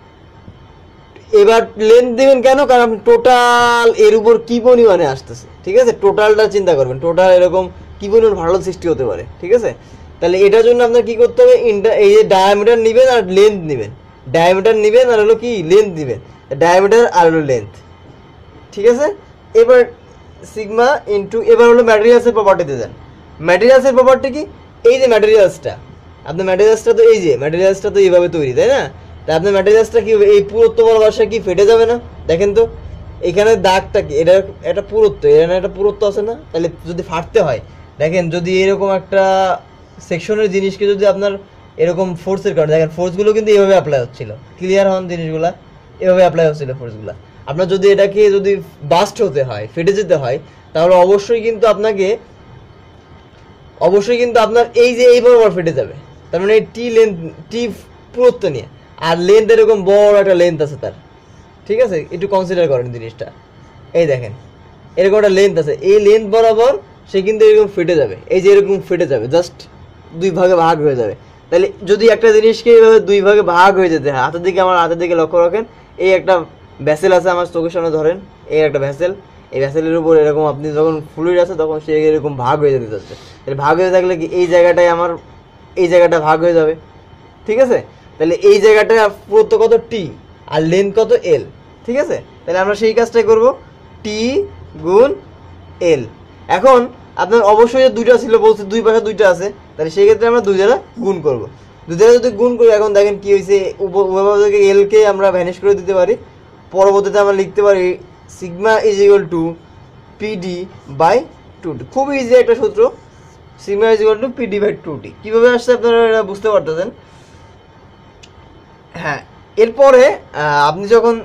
এবার লেন্থ দেবেন কেন, কারণ আপনি টোটাল এর উপর কী পরিমাণে আসতেছে। ঠিক আছে, টোটালটা চিন্তা করবেন, টোটাল এরকম কী পরিমাণ ফাটল সৃষ্টি হতে পারে। ঠিক আছে, তাহলে এটার জন্য আপনার কী করতে হবে, ইন্টার এই যে ডায়ামিটার নেবেন আর লেন্থ নেবেন, ডায়ামিটার নেবেন আর হলো কি লেন্থ নেবেন, ডায়ামিটার আর হলো লেন্থ। ঠিক আছে, এবার সিগমা ইন্টু, এবার হলো ম্যাটেরিয়ালসের প্রপার্টিতে যান। ম্যাটেরিয়ালসের প্রপার্টি কি, এই যে ম্যাটেরিয়ালসটা, আপনার ম্যাটেরিয়ালসটা তো এই যে ম্যাটেরিয়ালসটা তো এইভাবে তৈরি, তাই না? তা আপনার ম্যাটেরিয়ালসটা কি হবে, এই পুরুত্ব বরাবর কি ফেটে যাবে না? দেখেন তো এখানে দাগটা কি, এটা একটা পুরুত্ব, এখানে একটা পুরুত্ব আছে না? তাহলে যদি ফাটতে হয়, দেখেন যদি এরকম একটা সেকশনের জিনিসকে যদি আপনার এরকম ফোর্সের কারণে দেখেন ফোর্সগুলো কিন্তু এইভাবে অ্যাপ্লাই হচ্ছিল, ক্লিয়ার হন জিনিসগুলো, এভাবে অ্যাপ্লাই হচ্ছিল ফোর্সগুলো। আপনার যদি এটাকে যদি বাস্ট হতে হয়, ফেটে যেতে হয়, তাহলে অবশ্যই কিন্তু আপনাকে অবশ্যই কিন্তু আপনার এই যে এই বরাবর ফেটে যাবে, তার মানে টি লেন্থ টি পুরুত্ব নিয়ে, আর লেন্থ এরকম বড় একটা লেন্থ আছে তার, ঠিক আছে, একটু কনসিডার করেন জিনিসটা। এই দেখেন এরকম একটা লেন্থ আছে, এই লেন্থ বরাবর সে কিন্তু এরকম ফেটে যাবে, এই যে এরকম ফেটে যাবে, জাস্ট দুই ভাগে ভাগ হয়ে যাবে। তাহলে যদি একটা জিনিসকে এইভাবে দুই ভাগে ভাগ হয়ে যেতে হয়, হাতের দিকে আমার হাতের দিকে লক্ষ্য রাখেন, এই একটা ভ্যাসেল আছে আমার চোখের সামনে ধরেন, এই একটা ভ্যাসেল, এই ভ্যাসেলের উপর এরকম আপনি যখন ফ্লুইড আছে তখন সে এরকম ভাগ হয়ে যেতে চাচ্ছে, তাহলে ভাগ হয়ে থাকলে কি এই জায়গাটায় আমার এই জায়গাটা ভাগ হয়ে যাবে, ঠিক আছে। তাহলে এই জায়গাটা পুরুত্ব কত টি আর লেন্থ কত এল, ঠিক আছে। তাহলে আমরা সেই কাজটাই করব, টি গুণ এল। এখন আপনার অবশ্যই দুইটা ছিল বলছে, দুই পাশে দুইটা আছে, তাহলে সেই ক্ষেত্রে আমরা দুই দ্বারা গুণ করব। দুই দ্বারা যদি গুণ করি, এখন দেখেন কি হয়েছে, উভয় থেকে এলকে আমরা ভ্যানিশ করে দিতে পারি, পরবর্তীতে আমরা লিখতে পারি sigma is equal to PD by two T. খুব ইজি একটা সূত্র, sigma is equal to PD by two T. কীভাবে আসছে আপনারা এটা বুঝতে পারতেছেন। হ্যাঁ, এরপরে আপনি যখন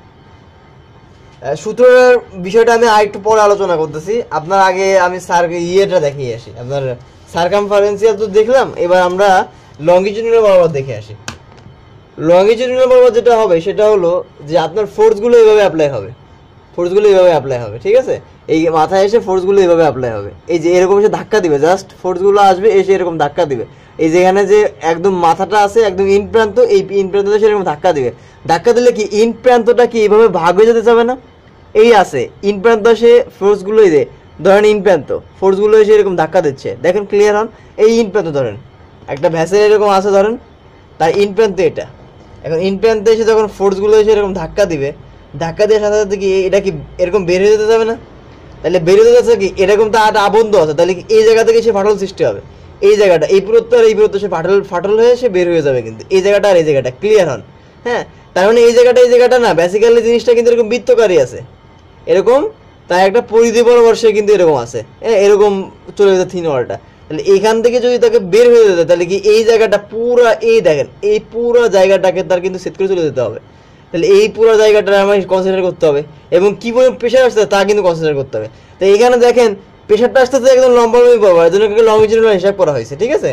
সূত্রের বিষয়টা আমি আরেকটু পরে আলোচনা করতেছি, আপনার আগে আমি স্যার ইয়েটা দেখিয়ে আসি। আপনার সার্কামফারেন্সিয়াল তো দেখলাম, এবার আমরা লঙ্গিটিউডিনাল বরাবর দেখে আসি। লঙ্গিটিউডিনাল বরাবর যেটা হবে সেটা হলো যে আপনার ফোর্সগুলো এইভাবে অ্যাপ্লাই হবে, ফোর্সগুলো এইভাবে অ্যাপ্লাই হবে, ঠিক আছে। এই মাথায় এসে ফোর্সগুলো এইভাবে অ্যাপ্লাই হবে, এই যে এরকম এসে ধাক্কা দিবে, জাস্ট ফোর্সগুলো আসবে এসে এরকম ধাক্কা দিবে, এই যেখানে যে একদম মাথাটা আছে একদম ইন প্রান্ত, এই ইন প্রান্তটা সেরকম ধাক্কা দিবে। ধাক্কা দিলে কি ইন প্রান্তটা কি এইভাবে ভাগ হয়ে যেতে যাবে না, এই আছে ইন প্রান্ত, সে ফোর্সগুলো এই যে ধরেন ইন প্রান্ত, ফোর্সগুলো এসে এরকম ধাক্কা দিচ্ছে, দেখেন ক্লিয়ার হন। এই ইন প্রান্ত ধরেন একটা ভ্যাসেল এরকম আছে ধরেন, তার ইন প্রান্ত এটা, এখন ইন প্রান্তে এসে যখন ফোর্সগুলো এসে এরকম ধাক্কা দিবে, ধাক্কা দেওয়ার সাথে সাথে কি এটা কি এরকম বের হয়ে যেতে যাবে না, তাহলে বের হয়ে যাচ্ছে কি এরকম তো একটা আবদ্ধ আছে, তাহলে কি এই জায়গা থেকে সে ফাটল সৃষ্টি হবে, এই জায়গাটা এই পুরুত্ব আর এই পুরুত্ব সে ফাটল ফাটল হয়ে সে বের হয়ে যাবে, কিন্তু এই জায়গাটা আর এই জায়গাটা ক্লিয়ার হন। হ্যাঁ, তার মানে এই জায়গাটা এই জায়গাটা না, বেসিক্যালি জিনিসটা কিন্তু এরকম বৃত্তকারী আছে এরকম, তাই একটা পরিধি বরাবর সে কিন্তু এরকম আছে, হ্যাঁ এরকম চলে যেতে থিন ওয়ালটা। তাহলে এখান থেকে যদি তাকে বের হয়ে যেতে, তাহলে কি এই জায়গাটা পুরা, এই দেখেন এই পুরো জায়গাটাকে তার কিন্তু সেট করে চলে যেতে হবে, তাহলে এই পুরো জায়গাটা আমাকে কনসিডার করতে হবে, এবং কি পরিমাণ প্রেশার আসছে তা কিন্তু কনসিডার করতে হবে। তো এখানে দেখেন প্রেশারটা আসতেছে একদম লম্বালম্বি বরাবর, এর জন্য লংজিটিউডাল হিসাব করা হয়েছে, ঠিক আছে।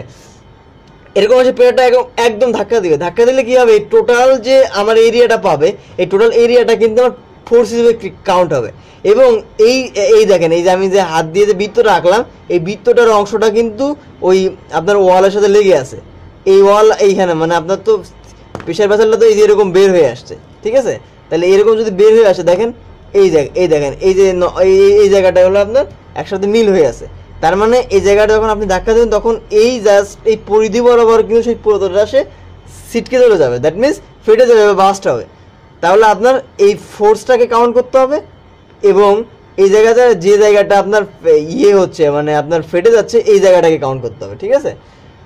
এরকম আছে প্রেশারটা একদম একদম ধাক্কা দিবে, ধাক্কা দিলে কি হবে, টোটাল যে আমার এরিয়াটা পাবে, এই টোটাল এরিয়াটা কিন্তু আমার ফোর্স হিসেবে কাউন্ট হবে। এবং এই এই দেখেন এই যে আমি যে হাত দিয়ে যে বৃত্তটা আঁকলাম, এই বৃত্তটার অংশটা কিন্তু ওই আপনার ওয়ালের সাথে লেগে আছে, এই ওয়াল এইখানে, মানে আপনার তো প্রেশার ভেসেলটা তো এই যে এরকম বের হয়ে আসছে, ঠিক আছে। তাহলে এরকম যদি বের হয়ে আসে, দেখেন এই জায়গা, এই দেখেন এই যে এই জায়গাটা হলো আপনার একসাথে মিল হয়ে আছে, তার মানে এই জায়গাটা যখন আপনি ধাক্কা দেবেন তখন এই জাস্ট এই পরিধি বরাবর কিন্তু সেই পুরোটা সে ছিটকে চলে যাবে, দ্যাট মিনস ফেটে যাবে, বাস্ট হবে। তাহলে আপনার এই ফোর্সটাকে কাউন্ট করতে হবে, এবং এই জায়গাটা যে জায়গাটা আপনার ইয়ে হচ্ছে মানে আপনার ফেটে যাচ্ছে এই জায়গাটাকে কাউন্ট করতে হবে, ঠিক আছে।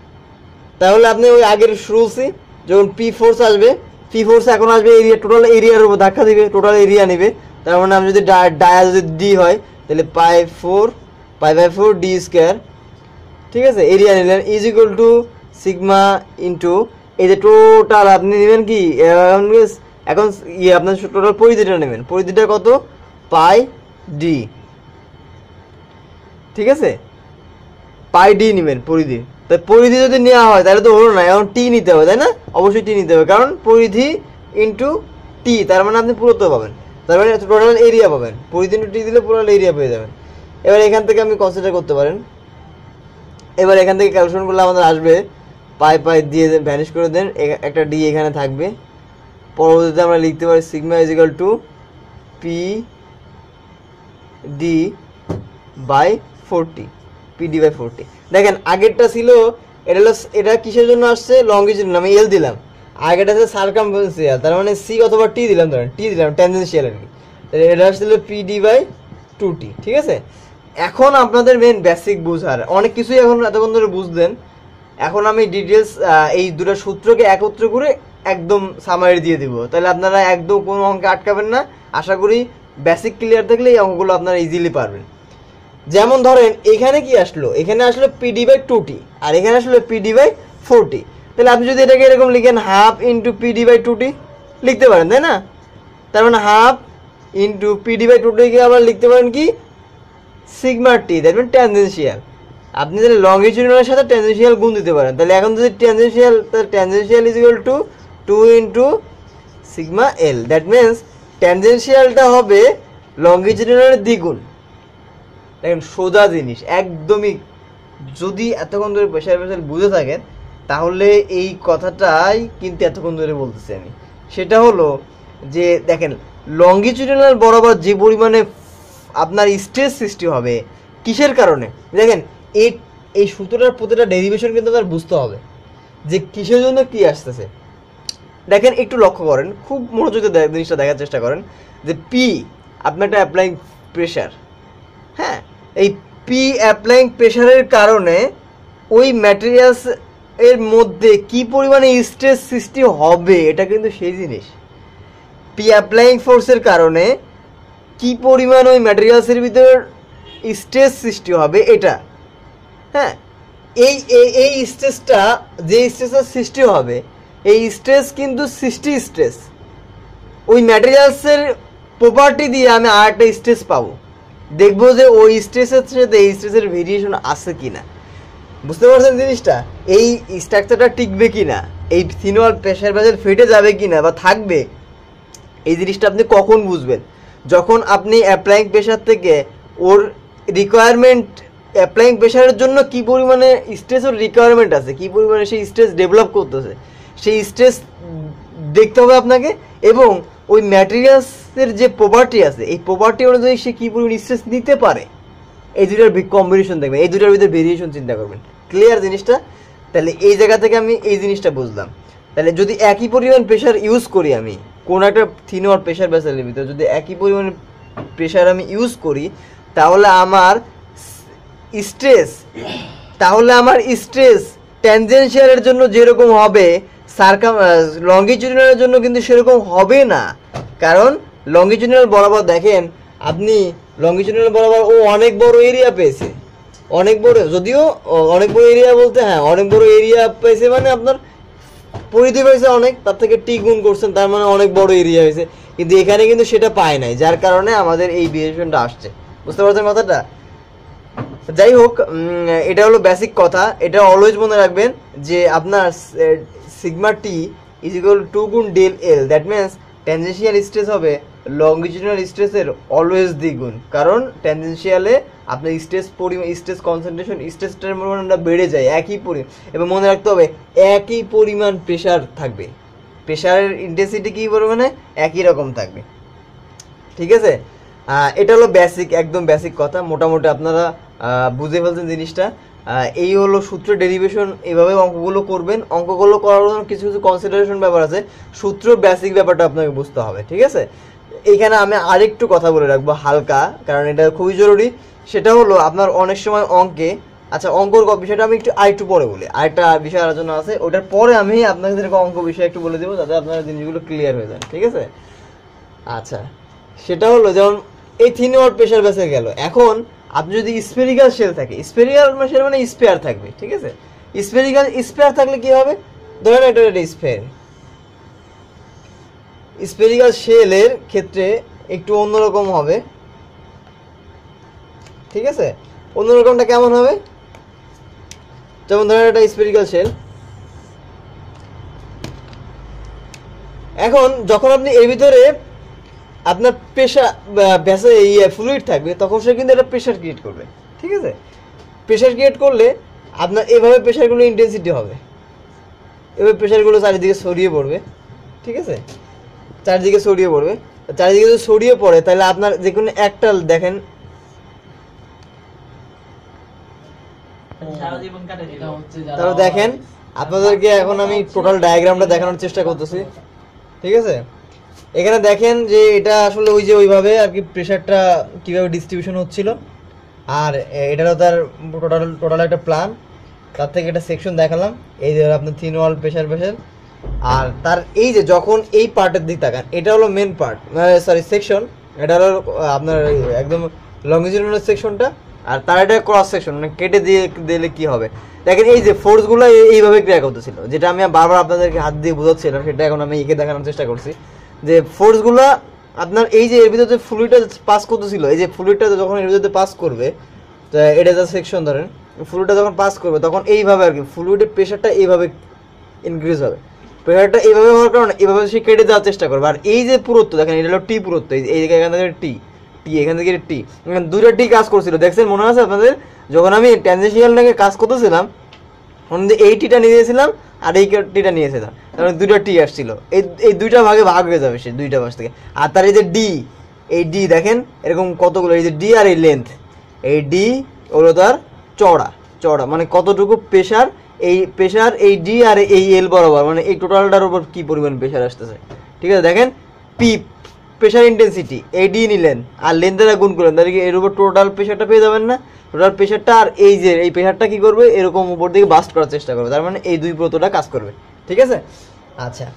তাহলে আপনি ওই আগের রুলসই, যখন পি ফোর্স আসবে, পি ফোর্স এখন আসবে এরিয়া, টোটাল এরিয়ার উপর ধাক্কা দিবে, টোটাল এরিয়া নেবে, তার মানে আমি যদি ডায়া যদি ডি হয় তাহলে pi four pi by four D square, ঠিক আছে, এরিয়া নিলেন is equal to sigma into এই যে টোটাল আপনি নেবেন কি এখন ইয়ে আপনার টোটাল পরিধিটা নেবেন, পরিধিটা কত পাই ডি, ঠিক আছে, পাই ডি নেবেন পরিধি। তাই পরিধি যদি নেওয়া হয় তাহলে তো হলো না, এখন টি নিতে হবে, তাই না, অবশ্যই টি নিতে হবে, কারণ পরিধি ইন্টু টি, তার মানে আপনি পুরোত্ব পাবেন, তার মানে টোটাল এরিয়া পাবেন, পরিধি ইন্টু টি দিলে পুরো এরিয়া পেয়ে যাবেন। এবার এখান থেকে আপনি কনসিডার করতে পারেন, এবার এখান থেকে ক্যালকুলেশন করলে আমাদের আসবে পাই পাই দিয়ে ভ্যানিশ করে দেন, একটা ডি এখানে থাকবে, পরবর্তীতে আমরা লিখতে পারি sigma is equal to P D by four T, P D by four T. দেখেন আগেরটা ছিল এটা হলো, এটা কিসের জন্য আসছে, লংগিটিউড, আমি এল দিলাম, আগেরটা আছে সার্কামফারেন্সিয়াল, তার মানে সি অথবা টি দিলাম, ধরেন টি দিলাম ট্যানজেনশিয়াল আর কি, এটা আসছিল P D by two T, ঠিক আছে। এখন আপনাদের মেন বেসিক বুঝার অনেক কিছুই এখন এতক্ষণ ধরে বুঝলেন, এখন আমি ডিটেলস এই দুটো সূত্রকে একত্র করে একদম সামারি দিয়ে দিব, তাহলে আপনারা একদম কোনো অঙ্কে আটকাবেন না, আশা করি বেসিক ক্লিয়ার থাকলে এই অঙ্কগুলো আপনারা ইজিলি পারবেন। যেমন ধরেন এখানে কি আসলো, এখানে আসলো পিডি বাই টু টি, আর এখানে আসলো পিডি বাই ফোর টি। তাহলে আপনি যদি এটাকে এরকম লিখেন half into PD by two T লিখতে পারেন, তাই না? তার মানে half into PD by two টিকে আবার লিখতে পারেন কি sigma T, that mean tangential. আপনি যদি লংগিটিউডিনালের সাথে ট্যানজেনশিয়াল গুণ দিতে পারেন, তাহলে এখন যদি ট্যানজেনশিয়াল, তাহলে tangential is equal to two into sigma L, that means ট্যানজেনশিয়ালটা হবে লংগিটিউডিনালের দ্বিগুণ। দেখেন সোজা জিনিস একদমই, যদি এতক্ষণ ধরে প্রেশার ভেসেল বুঝে থাকেন তাহলে এই কথাটাই কিন্তু এতক্ষণ ধরে বলতেছি আমি। সেটা হলো যে দেখেন লংগিটিউডিনাল বরাবর যে পরিমাণে আপনার স্ট্রেস সৃষ্টি হবে কিসের কারণে, দেখেন এই এই সূত্রটার প্রতিটা ডেরিভেশন কিন্তু আপনার বুঝতে হবে যে কিসের জন্য কি আসতেছে। দেখেন একটু লক্ষ্য করেন, খুব মনোযোগে জিনিসটা দেখার চেষ্টা করেন যে পি আপনার একটা অ্যাপ্লাইং প্রেশার, হ্যাঁ, এই পি অ্যাপ্লাইং প্রেশারের কারণে ওই ম্যাটেরিয়ালস এর মধ্যে কি পরিমাণে স্ট্রেস সৃষ্টি হবে এটা কিন্তু সেই জিনিস। পি অ্যাপ্লাইং ফোর্সের কারণে কি পরিমাণ ওই ম্যাটেরিয়ালসের ভিতর স্ট্রেস সৃষ্টি হবে এটা, হ্যাঁ, এই এই স্ট্রেসটা যে স্ট্রেসের সৃষ্টি হবে এই স্ট্রেস কিন্তু সৃষ্টি স্ট্রেস, ওই ম্যাটেরিয়ালসের প্রপার্টি দিয়ে আমি আর একটা স্ট্রেস পাবো, দেখবো যে ওই স্ট্রেসের সাথে এই স্ট্রেসের ভেরিয়েশন আছে কিনা। বুঝতে পারছেন জিনিসটা? এই স্ট্রাকচারটা টিকবে কিনা, এই থিন ওয়াল প্রেশার ভেসেল ফেটে যাবে কিনা বা থাকবে, এই জিনিসটা আপনি কখন বুঝবেন? যখন আপনি অ্যাপ্লাইং প্রেশার থেকে ওর রিকোয়ারমেন্ট, অ্যাপ্লাইং প্রেশারের জন্য কি পরিমাণে স্ট্রেস ওর রিকোয়ারমেন্ট আছে, কি পরিমাণে সেই স্ট্রেস ডেভেলপ করতেছে, সেই স্ট্রেস দেখতে হবে আপনাকে, এবং ওই ম্যাটেরিয়ালসের যে প্রপার্টি আছে এই প্রপার্টি অনুযায়ী সে কী পরিমাণ স্ট্রেস নিতে পারে, এই দুটার কম্বিনেশন দেখবেন, এই দুটার ভিতরে ভেরিয়েশন চিন্তা করবেন। ক্লিয়ার জিনিসটা? তাহলে এই জায়গা থেকে আমি এই জিনিসটা বুঝলাম। তাহলে যদি একই পরিমাণ প্রেশার ইউজ করি আমি কোনো একটা থিন ওয়াল প্রেশার ভেসেলের ভিতরে, যদি একই পরিমাণ প্রেশার আমি ইউজ করি তাহলে আমার স্ট্রেস তাহলে আমার স্ট্রেস ট্যানজেনশিয়ালের জন্য যেরকম হবে সার্কাম লংগিটিউডিনালের জন্য কিন্তু সেরকম হবে না। কারণ লংগিটিউডিনাল বরাবর দেখেন আপনি লংগিটিউডিনাল বরাবর ও অনেক বড় এরিয়া পেয়েছে, অনেক বড়, যদিও অনেক বড় এরিয়া বলতে হ্যাঁ অনেক বড় এরিয়া পেয়েছে মানে আপনার পরিধি পেয়েছে অনেক, তার থেকে টি গুণ করছেন তার মানে অনেক বড় এরিয়া হয়েছে, কিন্তু এখানে কিন্তু সেটা পায় নাই, যার কারণে আমাদের এই ভেরিয়েশনটা আসছে। বুঝতে পারছেন কথাটা? যাই হোক, এটা হলো বেসিক কথা। এটা অলওয়েজ মনে রাখবেন যে আপনার sigma T is equal to গুণ del L, that means tangential stress হবে লংগিটিউডিনাল স্ট্রেসের অলওয়েজ দ্বিগুণ, কারণ ট্যানজেনশিয়ালে আপনার স্ট্রেস পরিমাণ, স্ট্রেস কনসেন্ট্রেশন, স্ট্রেসটার পরিমাণটা বেড়ে যায় একই পরিমাণ, এবং মনে রাখতে হবে একই পরিমাণ প্রেশার থাকবে, প্রেশারের ইন্টেন্সিটি কী পরিমাণে একই রকম থাকবে। ঠিক আছে, এটা হলো বেসিক, একদম বেসিক কথা, মোটামুটি আপনারা বুঝে ফেলছেন জিনিসটা। এই হলো সূত্র ডেরিভেশন, এইভাবে অঙ্কগুলো করবেন। অঙ্কগুলো করার জন্য কিছু কিছু কনসিডারেশন ব্যাপার আছে, সূত্র বেসিক ব্যাপারটা আপনাকে বুঝতে হবে। ঠিক আছে, এইখানে আমি আরেকটু কথা বলে রাখবো হালকা, কারণ এটা খুবই জরুরি। সেটা হলো আপনার অনেক সময় অঙ্কে, আচ্ছা অঙ্কর বিষয়টা আমি একটু আরেকটু পরে বলি, আরেকটা বিষয় আলোচনা আছে, ওটার পরে আমি আপনাদের অঙ্ক বিষয় একটু বলে দেবো যাতে আপনারা জিনিসগুলো ক্লিয়ার হয়ে যান। ঠিক আছে, আচ্ছা সেটা হলো যেমন এই থিন ওয়াল প্রেশার ভেসেল গেল, এখন আপনি যদি স্পেরিক্যাল শেল থাকে, স্পেরিক্যাল শেল মানে স্পেয়ার থাকবে। ঠিক আছে, স্পেরিক্যাল স্পেয়ার থাকলে কি হবে, ধরেন এটা একটা স্পেয়ার, স্পেরিক্যাল শেলের ক্ষেত্রে একটু অন্যরকম হবে। ঠিক আছে, অন্যরকমটা কেমন হবে, যেমন ধরেন একটা স্পেরিক্যাল শেল, এখন যখন আপনি এর ভিতরে আপনার প্রেশার ভেসে ইয়ে ফ্লুইড থাকবে তখন সে কিন্তু একটা প্রেশার ক্রিয়েট করবে। ঠিক আছে, প্রেশার ক্রিয়েট করলে আপনার এভাবে প্রেশারগুলো ইন্টেন্সিটি হবে, এভাবে প্রেশারগুলো চারিদিকে ছড়িয়ে পড়বে। ঠিক আছে, চারিদিকে ছড়িয়ে পড়বে, চারিদিকে যদি ছড়িয়ে পড়ে তাহলে আপনার যে কোনো একটা দেখেন, তাহলে দেখেন আপনাদেরকে এখন আমি টোটাল ডায়াগ্রামটা দেখানোর চেষ্টা করতেছি। ঠিক আছে, এখানে দেখেন যে এটা আসলে ওই যে ওইভাবে আর কি প্রেশারটা কীভাবে ডিস্ট্রিবিউশন হচ্ছিল, আর এটারও তার টোটাল টোটাল একটা প্ল্যান, তার থেকে একটা সেকশন দেখালাম, এই যে আপনার থিন ওয়াল প্রেশার ভেসেল, আর তার এই যে যখন এই পার্টের দিক তাকান এটা হলো মেন পার্ট, সরি সেকশন, এটা হলো আপনার একদম লংজিটিউডিনাল সেকশনটা, আর তার এটা ক্রস সেকশন, মানে কেটে দিয়ে দিলে কি হবে দেখেন, এই যে ফোর্সগুলো এইভাবে ক্রিয়া করতেছিল, যেটা আমি বারবার আপনাদেরকে হাত দিয়ে বোঝাচ্ছিলাম, সেটা এখন আমি এঁকে দেখানোর চেষ্টা করছি যে ফোর্সগুলো আপনার এই যে এর ভিতরে ফ্লুইডটা পাস করতেছিল, এই যে ফ্লুইডটা যখন এর ভিতরে পাস করবে, তো এটা যা সেকশন ধরেন, ফ্লুইডটা যখন পাস করবে তখন এইভাবে আর কি ফ্লুইডের প্রেশারটা এইভাবে ইনক্রিজ হবে, প্রেশারটা এইভাবে হওয়ার কারণে এইভাবে সে কেটে দেওয়ার চেষ্টা করবে। আর এই যে পুরুত্ব দেখেন, এটা হলো টি পুরুত্ব, এই জায়গায় এখান থেকে টি টি এখান থেকে টি, দুটো টি কাজ করছিল দেখছেন, মনে আছে আপনাদের যখন আমি ট্যানজেনশিয়ালটাকে কাজ করতেছিলাম তখন এই টিটা নিয়ে দিয়েছিলাম আর এই টিটা নিয়েছিলাম, তারপরে দুইটা টি আসছিল, এই এই দুইটা ভাগে ভাগ হয়ে যাবে সে দুইটা পাশ থেকে। আর তার এই যে ডি, এই ডি দেখেন এরকম কতগুলো, এই যে ডি আর এই লেন্থ, এই ডি হলো তার চওড়া, চওড়া মানে কতটুকু প্রেশার, এই প্রেশার এই ডি আর এই এল বরাবর, মানে এই টোটালটার উপর কি পরিমাণ প্রেশার আসতেছে, ঠিক আছে। দেখেন পি প্রেশার ইন্টেন্সিটি, এই ডি নিলেন আর লেন্থটা গুণ করলেন, তাহলে কি এর উপর টোটাল প্রেশারটা পেয়ে যাবেন না, টোটাল প্রেশারটা, আর এই যে এই প্রেশারটা কি করবে এরকম উপর দিকে বাস্ট করার চেষ্টা করবে, তার মানে এই দুই প্রতটা কাজ করবে, ঠিক আছে। আচ্ছা,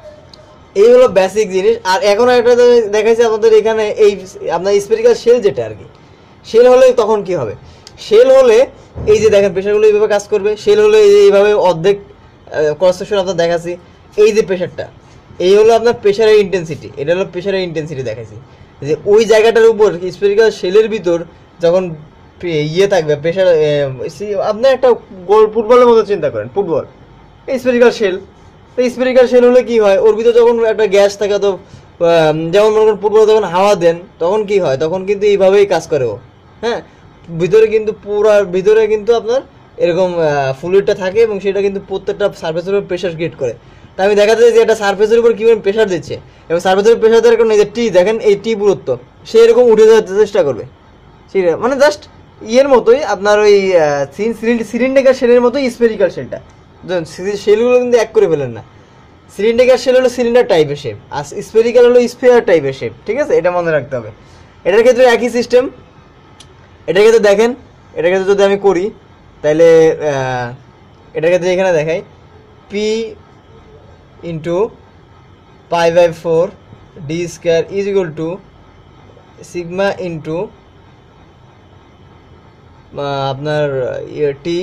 এই হলো বেসিক জিনিস। আর এখন একটা দেখাইছি আপনাদের এখানে, এই আপনার স্পেরিক্যাল শেল যেটা আর কি, শেল হলে তখন কি হবে, শেল হলে এই যে দেখেন প্রেশারগুলো এইভাবে কাজ করবে, শেল হলে এইভাবে অর্ধেক ক্রস সেকশন আপনার দেখাচ্ছি, এই যে প্রেশারটা, এই হলো আপনার প্রেশারের ইন্টেন্সিটি, এটা হলো প্রেশারের ইন্টেন্সিটি দেখাইছি, যে ওই জায়গাটার উপর স্পেরিক্যাল শেলের ভিতর যখন ইয়ে থাকবে প্রেশার, আপনি একটা গোল ফুটবলের মতো চিন্তা করেন, ফুটবল স্পেরিক্যাল শেল, তো স্পেরিক্যাল শেল হলে কি হয়, ওর ভিতরে যখন একটা গ্যাস থাকে, তো যেমন মনে করেন ফুটবলে যখন হাওয়া দেন তখন কি হয়, তখন কিন্তু এইভাবেই কাজ করে ও, হ্যাঁ, ভিতরে কিন্তু পুরা ভিতরে কিন্তু আপনার এরকম ফ্লুইডটা থাকে এবং সেটা কিন্তু প্রত্যেকটা সারফেসের উপর প্রেশার ক্রিয়েট করে। তা আমি দেখা যায় যে একটা সারফেসের উপর কীভাবে প্রেশার দিচ্ছে এবং সারফেসের প্রেশার দেওয়ার কারণে যে টি দেখেন, এই টি পুরুত্ব সে এরকম উঠে যাওয়ার চেষ্টা করবে, ঠিক আছে, মানে জাস্ট ইয়ের মতোই আপনার ওই সিলিন্ডার শেলের মতোই স্পেরিক্যাল শেলটা, শেলগুলো কিন্তু এক করে ফেলেন না, সিলিন্ডার শেল হলো সিলিন্ডার টাইপের শেপ আর স্পেরিক্যাল হলো স্ফিয়ার টাইপের শেপ, ঠিক আছে, এটা মনে রাখতে হবে। এটার ক্ষেত্রে একই সিস্টেম, এটার ক্ষেত্রে দেখেন, এটার ক্ষেত্রে যদি আমি করি তাহলে এটার ক্ষেত্রে এখানে দেখাই P into pi by four D square is equal to sigma into আপনার টি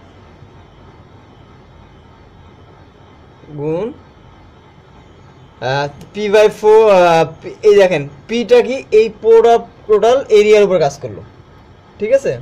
গুণ পি বাই ফোর, এই দেখেন পিটা কি এই পুরো টোটাল এরিয়ার উপর কাজ করলো, ঠিক আছে,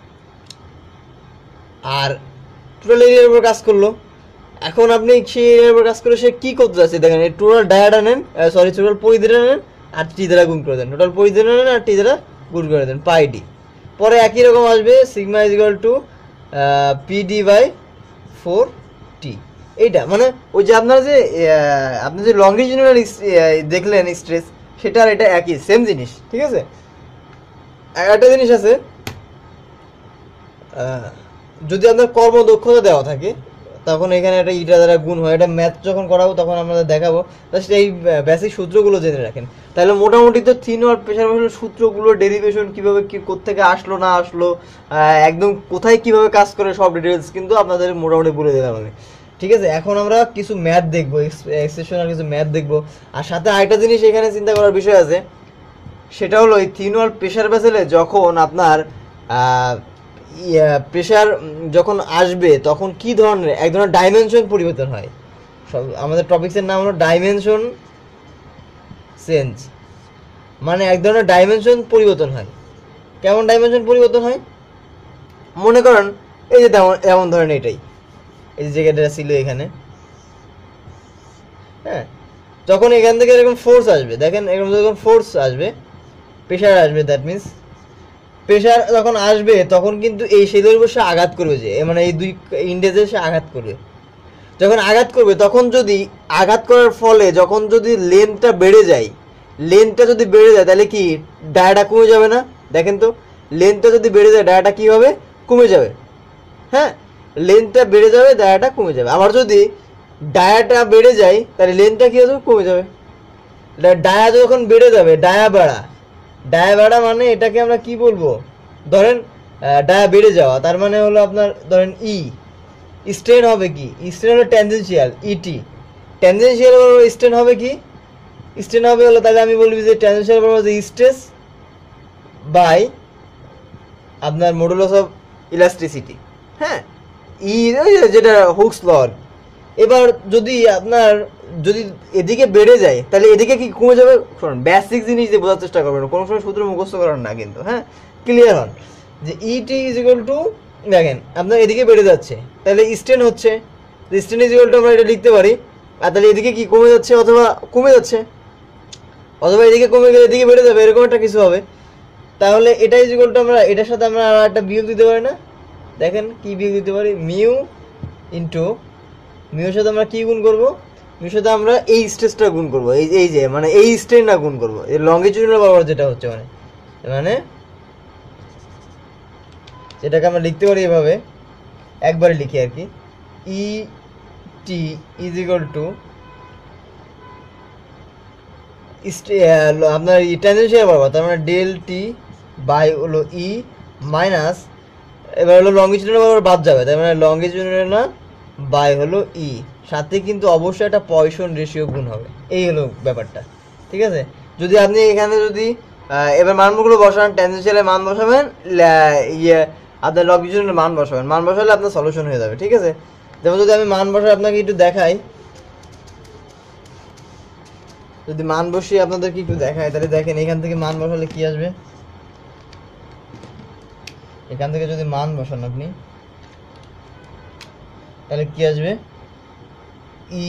আর টোটাল এরিয়ার উপর কাজ করলো। এখন আপনি সেই এরিয়ার উপর কাজ করে সে কি করতে যাচ্ছে দেখেন, এই টোটাল ডায়াটা নেন, সরি টোটাল পরিধিটা নেন আর টি দ্বারা গুণ করে দেন, টোটাল পরিধিটা নেন আর টি দ্বারা গুণ করে দেন, পাই ডি, পরে একই রকম আসবে sigma is equal to P D by four T. এইটা মানে ওই যে আপনার যে আপনি যে লংগিটিউডাল দেখলেন স্ট্রেস, সেটা আর এটা একই সেম জিনিস, ঠিক আছে। একটা জিনিস আছে, যদি আপনার কর্মদক্ষতা দেওয়া থাকে তখন এখানে একটা ইটা দ্বারা গুণ হয়, এটা ম্যাথ যখন করাবো তখন আমাদের দেখাবো, জাস্ট এই বেসিক সূত্রগুলো জেনে রাখেন, তাহলে মোটামুটি তো থিন ওয়াল প্রেশার ভেসেলের সূত্রগুলো, ডেরিভেশন কীভাবে কী কোত্থেকে আসলো না আসলো, একদম কোথায় কীভাবে কাজ করে সব ডিটেলস কিন্তু আপনাদের মোটামুটি বলে দিলাম আমি, ঠিক আছে। এখন আমরা কিছু ম্যাথ দেখবো, এক্সেপশনাল কিছু ম্যাথ দেখবো, আর সাথে আরেকটা জিনিস এখানে চিন্তা করার বিষয় আছে, সেটা হলো এই থিন ওয়াল প্রেশার ভেসেলে যখন আপনার প্রেশার যখন আসবে তখন কি ধরনের এক ধরনের ডাইমেনশন পরিবর্তন হয়, সব আমাদের টপিক্সের নাম হলো ডাইমেনশন চেঞ্জ, মানে এক ধরনের ডাইমেনশন পরিবর্তন হয়। কেমন ডাইমেনশন পরিবর্তন হয়, মনে করেন এই যে তেমন এমন ধরেন এটাই, এই যে জায়গাটা ছিল এখানে, হ্যাঁ, যখন এখান থেকে এরকম ফোর্স আসবে, দেখেন এরকম যখন ফোর্স আসবে প্রেশার আসবে, দ্যাট মিনস প্রেশার যখন আসবে তখন কিন্তু এই শেলের উপর সে আঘাত করবে, যে মানে এই দুই ইন্ডেজে সে আঘাত করবে, যখন আঘাত করবে তখন যদি আঘাত করার ফলে যখন যদি লেন্থটা বেড়ে যায়, লেন্থটা যদি বেড়ে যায় তাহলে কি ডায়াটা কমে যাবে না, দেখেন তো লেন্থটা যদি বেড়ে যায় ডায়াটা কি হবে, কমে যাবে, হ্যাঁ, লেন্থটা বেড়ে যাবে ডায়াটা কমে যাবে। আবার যদি ডায়াটা বেড়ে যায় তাহলে লেন্থটা কি হবে, কমে যাবে। ডায়া যখন বেড়ে যাবে, ডায়া বাড়া, ডায়া বাড়া মানে এটাকে আমরা কি বলবো, ধরেন ডায়া বেড়ে যাওয়া, তার মানে হলো আপনার ধরেন ই, স্ট্রেন হবে কি, স্ট্রেন হলো ট্যানজেনশিয়াল, ইটি, ট্যানজেনশিয়াল স্ট্রেন হবে কি, স্ট্রেন হবে হলো, তাহলে আমি বলবি যে ট্যানজেনশিয়াল বলবো যে স্ট্রেস বাই আপনার মডুলাস অফ ইলাস্টিসিটি, হ্যাঁ, ই যেটা হুকস ল। এবার যদি আপনার যদি এদিকে বেড়ে যায় তাহলে এদিকে কি কমে যাবে? শুনুন, বেসিক জিনিস দিয়ে বোঝার চেষ্টা করবেন, কোনো সময় সূত্র মুখস্থ করার না কিন্তু, হ্যাঁ, ক্লিয়ার হন যে ইটি ইজ ইকুয়াল টু, দেখেন আপনার এদিকে বেড়ে যাচ্ছে তাহলে স্ট্রেন হচ্ছে, স্ট্রেন ইজ ইকুয়াল টু আমরা এটা লিখতে পারি, আর তাহলে এদিকে কি কমে যাচ্ছে অথবা কমে যাচ্ছে, অথবা এদিকে কমে গেলে এদিকে বেড়ে যাবে, এরকম একটা কিছু হবে। তাহলে এটা ইজ ইকুয়াল টু আমরা এটার সাথে আমরা আর একটা বিয়োগ দিতে পারি না? দেখেন কি বিয়োগ দিতে পারি, মিউ ইন্টু মিউর সাথে আমরা কি গুণ করবো, মিউর সাথে আমরা এই স্ট্রেসটা গুণ করবো, এই এই যে মানে এই স্ট্রেনটা গুণ করবো, এই লঙ্গিটিউডাল বরাবর যেটা হচ্ছে, মানে মানে যেটাকে আমরা লিখতে পারি এভাবে, একবারে লিখি আর কি, E T is equal to আপনার ট্যানজেনশিয়াল বরাবর, তার মানে ডেল টি বাই হলো ই মাইনাস, এবার হলো লঙ্গিটিউডাল বরাবর বাদ যাবে, তার মানে লঙ্গিটিউডাল না বাই হলো ই, সাথে কিন্তু অবশ্যই একটা পয়সন রেশিও গুণ হবে, এই হলো ব্যাপারটা, ঠিক আছে। যদি আপনি এখানে যদি এবার মানগুলো বসান, ট্যানজেনশিয়ালের মান বসাবেন, ইয়ে আপনার লঙ্গিটিউডালের মান বসাবেন, মান বসালে আপনার সলিউশন হয়ে যাবে, ঠিক আছে। যেমন যদি আমি মান বসাই আপনাকে একটু দেখাই, যদি মান বসিয়ে আপনাদেরকে একটু দেখাই তাহলে দেখেন এখান থেকে মান বসালে কি আসবে, এখান থেকে যদি মান বসান আপনি তাহলে কি আসবে, ই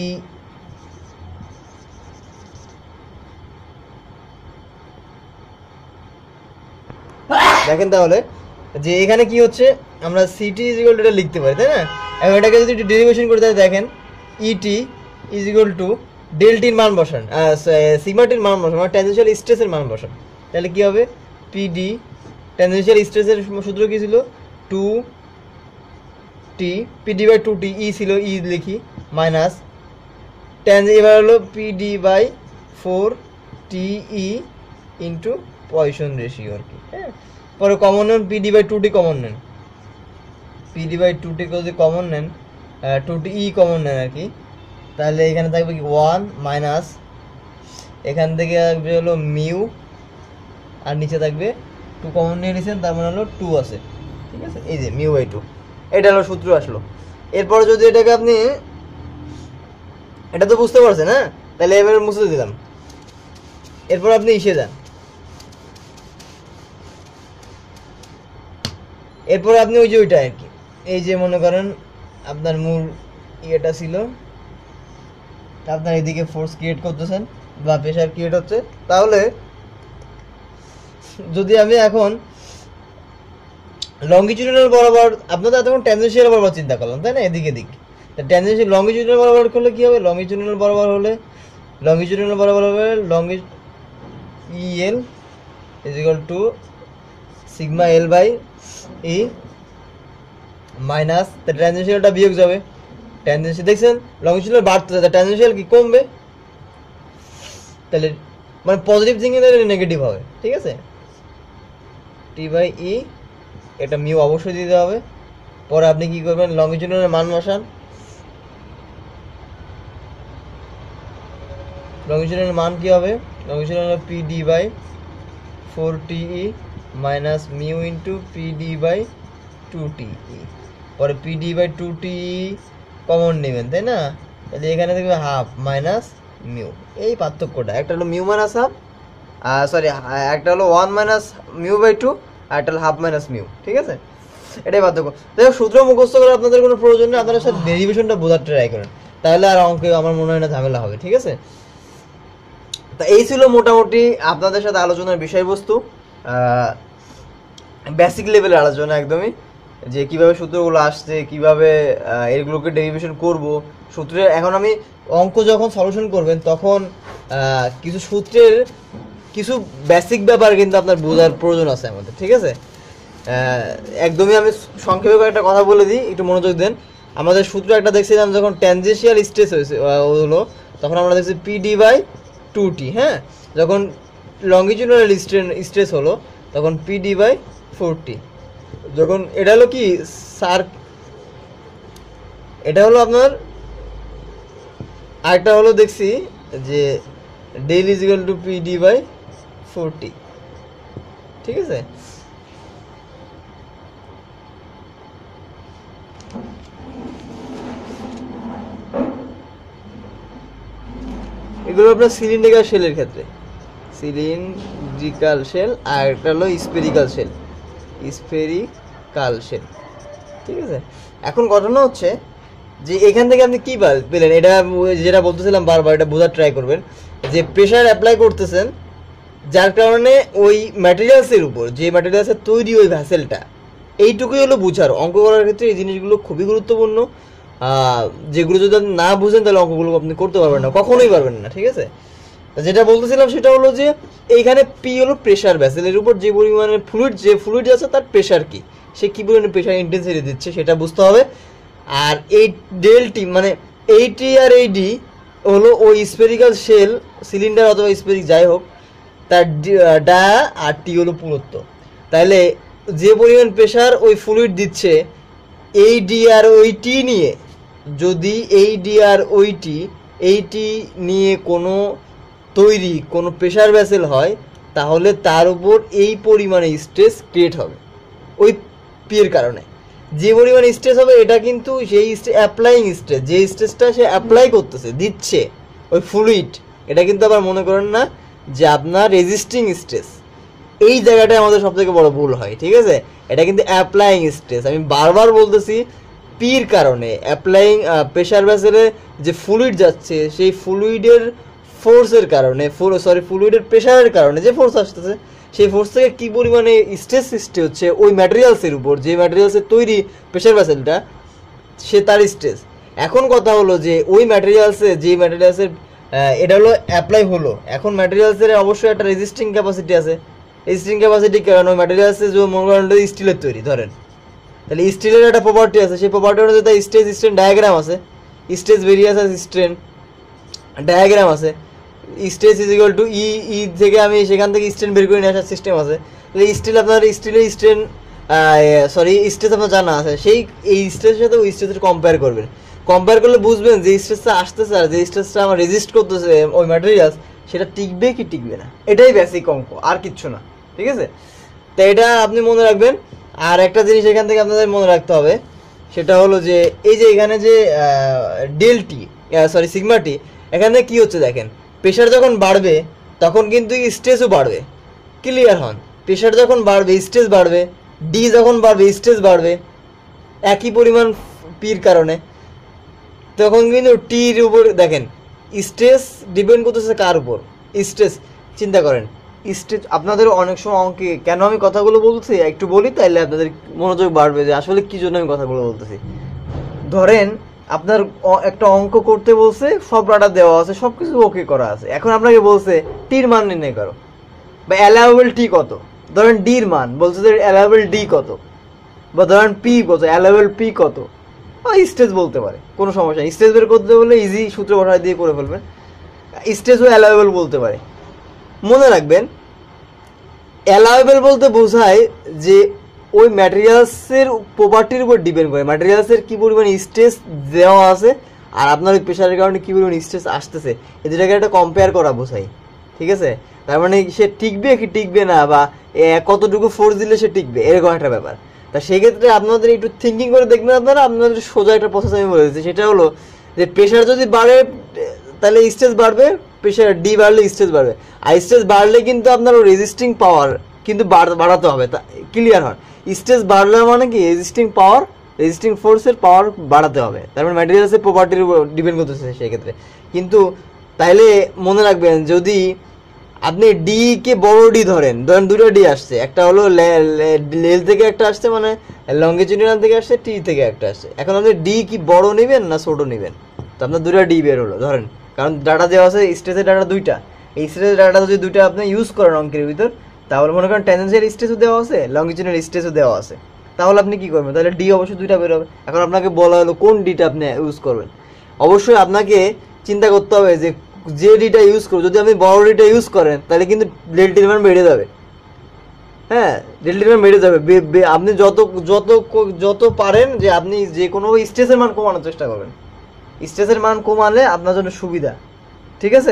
দেখেন তাহলে যে এখানে কি হচ্ছে, আমরা সিটি ইজ ইকুয়াল টু এটা লিখতে পারি, তাই না। এবং এটাকে যদি একটু ডেরিভেশন করে তাহলে দেখেন ইটি ইজ ইকুয়াল টু ডেলটির মান বসান, সিগমাটির মান বসান, মানে ট্যানজেনশিয়াল স্ট্রেসের মান বসান, তাহলে কি হবে, পিডি ট্যানজেনশিয়াল স্ট্রেসের সূত্র কি ছিল, two T PD by two T, E ছিল ই লিখি, মাইনাস ট্যান, এবার হলো PD by four T E into Poisson ratio আর কি, হ্যাঁ। পরে কমন নেন, PD by two T common নেন, পিডি বাই টু টি যদি কমন নেন, টু টি ই কমন নেন আর কি, তাহলে এখানে থাকবে কি ওয়ান মাইনাস, এখান থেকে থাকবে হলো মিউ, আর নিচে থাকবে টু কমন নিয়ে নিয়েছেন, তার মানে হলো টু আছে, ঠিক আছে, এই যে মিউ বাই টু, এটা হলো সূত্র আসলো। এরপরে যদি এটাকে আপনি, এটা তো বুঝতে পারছেন, হ্যাঁ, তাহলে এবারে মুছে দিলাম, এরপর আপনি ইসে যান, এরপর আপনি ওই যে ওইটা আর কি, এই যে মনে করেন আপনার মূল ইয়েটা ছিল, আপনার এদিকে ফোর্স ক্রিয়েট করতেছেন বা প্রেশার ক্রিয়েট হচ্ছে, তাহলে যদি আমি এখন লঙ্গিটিউডাল বরাবর, আপনাদের এতক্ষণ ট্যানজেনশিয়াল বরাবর চিন্তা করলাম, তাই না, এদিকে দিক, ট্যানজেনশিয়াল লঙ্গিটিউডাল বরাবর করলে কি হবে, লঙ্গিটিউডাল বরাবর হলে লঙ্গিটিউডাল বরাবর হবে লঙ্গি EL is equal to sigma L by E minus, ট্যানজেনশিয়ালটা বিয়োগ যাবে, ট্যানজেনশিয়াল দেখছেন লঙ্গিটিউডাল বাড়তে যাবে, ট্যানজেনশিয়াল কি কমবে, তাহলে মানে পজিটিভ থিঙ্কিং তাহলে নেগেটিভ হবে, ঠিক আছে, টি বাই ই, এটা মিউ অবশ্যই দিতে হবে। পরে আপনি কি করবেন, লঙ্গিটিউডালের মান বসান, লঙ্গিটিউডালের মান কি হবে, longitudinal P D by four T E minus mu into P D by two T E, পরে P D by two T E common নেবেন, তাই না, তাহলে এখানে থাকবে হাফ মাইনাস মিউ, এই পার্থক্যটা, একটা হলো মিউ মাইনাস হাফ, সরি একটা হলো one minus mu by two, আর একটা হলো হাফ মাইনাস মিউ, ঠিক আছে, এটাই পার্থক্য। দেখো সূত্র মুখস্থ করে আপনাদের কোনো প্রয়োজন নেই, আপনারা সাথে ডেরিভেশনটা বোঝার ট্রাই করেন, তাহলে আর অঙ্কে আমার মনে হয় না ঝামেলা হবে, ঠিক আছে। তা এই ছিল মোটামুটি আপনাদের সাথে আলোচনার বিষয়বস্তু, বেসিক লেভেলের আলোচনা একদমই, যে কিভাবে সূত্রগুলো আসছে, কিভাবে এগুলোকে ডেরিভেশন করব সূত্রে। এখন আমি অঙ্ক যখন সলিউশন করবেন তখন কিছু সূত্রের কিছু বেসিক ব্যাপার কিন্তু আপনার বোঝার প্রয়োজন আছে আমাদের, ঠিক আছে। একদমই আমি সংক্ষেপে কয়েকটা কথা বলে দিই, একটু মনোযোগ দেন। আমাদের সূত্র একটা দেখছিলাম, যখন ট্যানজেনশিয়াল স্ট্রেস হয়েছে হলো তখন আমরা দেখছি পিডি বাই টু টি, হ্যাঁ, যখন লঙ্গিটিউডাল স্ট্রেস হলো তখন পিডি বাই ফোর টি, যখন এটা হলো কি সার, এটা হলো আপনার আরেকটা হলো দেখছি যে del is equal to PD by four T, ঠিক আছে। এগুলো আপনার সিলিন্ড্রিক্যাল শেলের ক্ষেত্রে, সিলিন্ড্রিক্যাল শেল, আর একটা হলো স্পেরিক্যাল শেল, স্পেরিক্যাল শেল, ঠিক আছে। এখন ঘটনা হচ্ছে যে এখান থেকে আপনি কী পেলেন, এটা যেটা বলতেছিলাম বারবার, এটা বোঝার ট্রাই করবেন যে প্রেশার অ্যাপ্লাই করতেছেন, যার কারণে ওই ম্যাটেরিয়ালসের উপর, যে ম্যাটেরিয়ালসের তৈরি ওই ভ্যাসেলটা, এইটুকুই হলো বুঝার। অঙ্ক করার ক্ষেত্রে এই জিনিসগুলো খুবই গুরুত্বপূর্ণ, যেগুলো যদি আপনি না বুঝেন তাহলে অঙ্কগুলো আপনি করতে পারবেন না, কখনোই পারবেন না, ঠিক আছে। যেটা বলতেছিলাম সেটা হলো যে এইখানে পি হলো প্রেশার, ভ্যাসেলের উপর যে পরিমাণে ফ্লুইড, যে ফ্লুইড আছে তার প্রেশার কি, সে কী পরিমাণে প্রেশার ইন্টেন্সিটি দিচ্ছে সেটা বুঝতে হবে। আর এই ডেল টি মানে এইটি আর এই ডি হলো ওই স্পেরিক্যাল শেল, সিলিন্ডার অথবা স্পেরিক যাই হোক, তার ডা আর টি হলো পুরুত্ব। তাহলে যে পরিমাণ প্রেশার ওই ফ্লুইড দিচ্ছে, এই ডি আর ওই টি নিয়ে, যদি এই ডি আর ওই টি এইটি নিয়ে কোনো তৈরি কোনো প্রেশার ভ্যাসেল হয়, তাহলে তার উপর এই পরিমাণে স্ট্রেস ক্রিয়েট হবে ওই পিয়ের কারণে। যে পরিমাণে স্ট্রেস হবে এটা কিন্তু সেই অ্যাপ্লাইং স্ট্রেস, যে স্ট্রেসটা সে অ্যাপ্লাই করতেছে, দিচ্ছে ওই ফ্লুইড, এটা কিন্তু আবার মনে করেন না যে আপনার রেজিস্টিং স্ট্রেস। এই জায়গাটায় আমাদের সবথেকে বড় ভুল হয়, ঠিক আছে। এটা কিন্তু অ্যাপ্লাইং স্ট্রেস, আমি বারবার বলতেছি, পির কারণে অ্যাপ্লাইং প্রেশার ভ্যাসেলে যে ফ্লুইড যাচ্ছে সেই ফ্লুইডের ফোর্সের কারণে, সরি ফ্লুইডের প্রেশারের কারণে যে ফোর্স আসতেছে, সেই ফোর্স থেকে কী পরিমাণে স্ট্রেস সৃষ্টি হচ্ছে ওই ম্যাটেরিয়ালসের উপর, যে ম্যাটেরিয়ালসের তৈরি প্রেশার ভ্যাসেলটা, সে তার স্ট্রেস। এখন কথা হলো যে ওই ম্যাটেরিয়ালসে, যে ম্যাটেরিয়ালসের এটা হলো অ্যাপ্লাই হলো, এখন ম্যাটেরিয়ালসের অবশ্যই একটা রেজিস্টিং ক্যাপাসিটি আছে। রেজিস্টিং ক্যাপাসিটি কারণ ওই ম্যাটেরিয়ালসে যে মনে করেন স্টিলের তৈরি ধরেন, তাহলে স্টিলের একটা প্রপার্টি আছে, সেই প্রপার্টি অনুযায়ী তার স্ট্রেস স্ট্রেন ডায়াগ্রাম আছে, স্ট্রেস ভেরিয়াস আছে, স্ট্রেন ডায়াগ্রাম আছে। Stress is equal to E, E থেকে আমি সেখান থেকে স্ট্রেন বের করে নিয়ে আসার সিস্টেম আছে। তাহলে স্টিল আপনার স্টিলের স্ট্রেন, সরি স্ট্রেস আপনার জানা আছে, সেই এই স্ট্রেসের সাথে ওই স্ট্রেসের কম্পেয়ার করবেন। কম্পেয়ার করলে বুঝবেন যে স্ট্রেসটা আসতেছে আর যে স্ট্রেসটা আমার রেজিস্ট করতেছে ওই ম্যাটেরিয়ালস, সেটা টিকবে কি টিকবে না, এটাই বেসিক অঙ্ক, আর কিচ্ছু না, ঠিক আছে। তো এটা আপনি মনে রাখবেন। আর একটা জিনিস এখান থেকে আপনাদের মনে রাখতে হবে, সেটা হলো যে এই যে এখানে যে del T, sorry sigma T, এখানে কী হচ্ছে দেখেন, প্রেশার যখন বাড়বে তখন কিন্তু স্ট্রেসও বাড়বে, ক্লিয়ার হন। প্রেশার যখন বাড়বে স্ট্রেস বাড়বে, ডি যখন বাড়বে স্ট্রেস বাড়বে, একই পরিমাণ পির কারণে। তখন কিন্তু টির উপর দেখেন স্ট্রেস ডিপেন্ড করতেছে কার উপর, স্ট্রেস। চিন্তা করেন স্ট্রেস, আপনাদের অনেক সময় অঙ্কে কেন আমি কথাগুলো বলতেছি একটু বলি, তাইলে আপনাদের মনোযোগ বাড়বে যে আসলে কী জন্য আমি কথাগুলো বলতেছি। ধরেন আপনার একটা অঙ্ক করতে বলছে, সব ডাটা দেওয়া আছে, সব কিছু ওকে করা আছে, এখন আপনাকে বলছে টির মান নির্ণয় করো, বা অ্যালাউয়েবল টি কত, ধরেন ডির মান বলছে যে অ্যালাউয়েবল ডি কত, বা ধরেন পি কত, অ্যালাউয়েবল পি কত, স্ট্রেস বলতে পারে, কোনো সমস্যা নেই। স্ট্রেস বের করতে বললে ইজি সূত্র বসায় দিয়ে করে ফেলবেন, স্ট্রেসও অ্যালাউয়েবল বলতে পারে। মনে রাখবেন অ্যালাউয়েবল বলতে বোঝায় যে ওই ম্যাটেরিয়ালসের প্রপার্টির উপর ডিপেন্ড করে, ম্যাটেরিয়ালসের কী পরিমাণ স্ট্রেস দেওয়া আছে আর আপনার ওই প্রেশারের কারণে কী পরিমাণ স্ট্রেস আসতেছে, এই দুটাকে একটা কম্পেয়ার করা বোঝায়, ঠিক আছে। তার মানে সে টিকবে কি টিকবে না, বা কতটুকু ফোর্স দিলে সে টিকবে, এরকম একটা ব্যাপার। তা সেক্ষেত্রে আপনাদের একটু থিঙ্কিং করে দেখবেন আপনারা, আপনাদের সোজা একটা প্রসেস আমি বলে দিচ্ছি, সেটা হলো যে প্রেশার যদি বাড়ে তাহলে স্ট্রেস বাড়বে, প্রেশার ডি বাড়লে স্ট্রেস বাড়বে, আর স্ট্রেস বাড়লে কিন্তু আপনার রেজিস্টিং পাওয়ার কিন্তু বাড়াতে হবে, তা ক্লিয়ার হয়। স্ট্রেস বাড়লে মানে কি রেজিস্টিং পাওয়ার, রেজিস্টিং ফোর্সের পাওয়ার বাড়াতে হবে, তারপরে ম্যাটেরিয়ালসের প্রপার্টির উপর ডিপেন্ড করতেছে সেক্ষেত্রে। কিন্তু তাইলে মনে রাখবেন যদি আপনি ডি কে বড় ডি ধরেন, ধরেন দুটো ডি আসছে, একটা হলো লেল থেকে একটা আসছে, মানে লঙ্গিটিউডিনাল থেকে আসছে, টি থেকে একটা আসছে। এখন আপনি ডি কি বড় নেবেন না ছোট নেবেন, তো আপনার দুটো ডি বের হলো ধরেন, কারণ ডাটা দেওয়া আছে স্ট্রেসের ডাটা দুইটা, এই স্ট্রেসের ডাটা যদি দুইটা আপনি ইউজ করেন অঙ্কের ভিতর, তাহলে মনে করেন ট্যানজেন্সিয়াল স্ট্রেসও দেওয়া আছে, লঙ্গিটিউডিনাল স্ট্রেসও দেওয়া আছে, তাহলে আপনি কী করবেন, তাহলে ডি অবশ্যই দুইটা বের হবে। এখন আপনাকে বলা হলো কোন ডিটা আপনি ইউজ করবেন, অবশ্যই আপনাকে চিন্তা করতে হবে যে যে ডিটা ইউজ করবো, যদি আপনি বড় ডিটা ইউজ করেন তাহলে কিন্তু ডেল্টির মান বেড়ে যাবে, হ্যাঁ ডেল্টির মান বেড়ে যাবে। আপনি যত যত যত পারেন যে আপনি যে কোনো স্ট্রেসের মান কমানোর চেষ্টা করবেন, স্ট্রেসের মান কমালে আপনার জন্য সুবিধা, ঠিক আছে।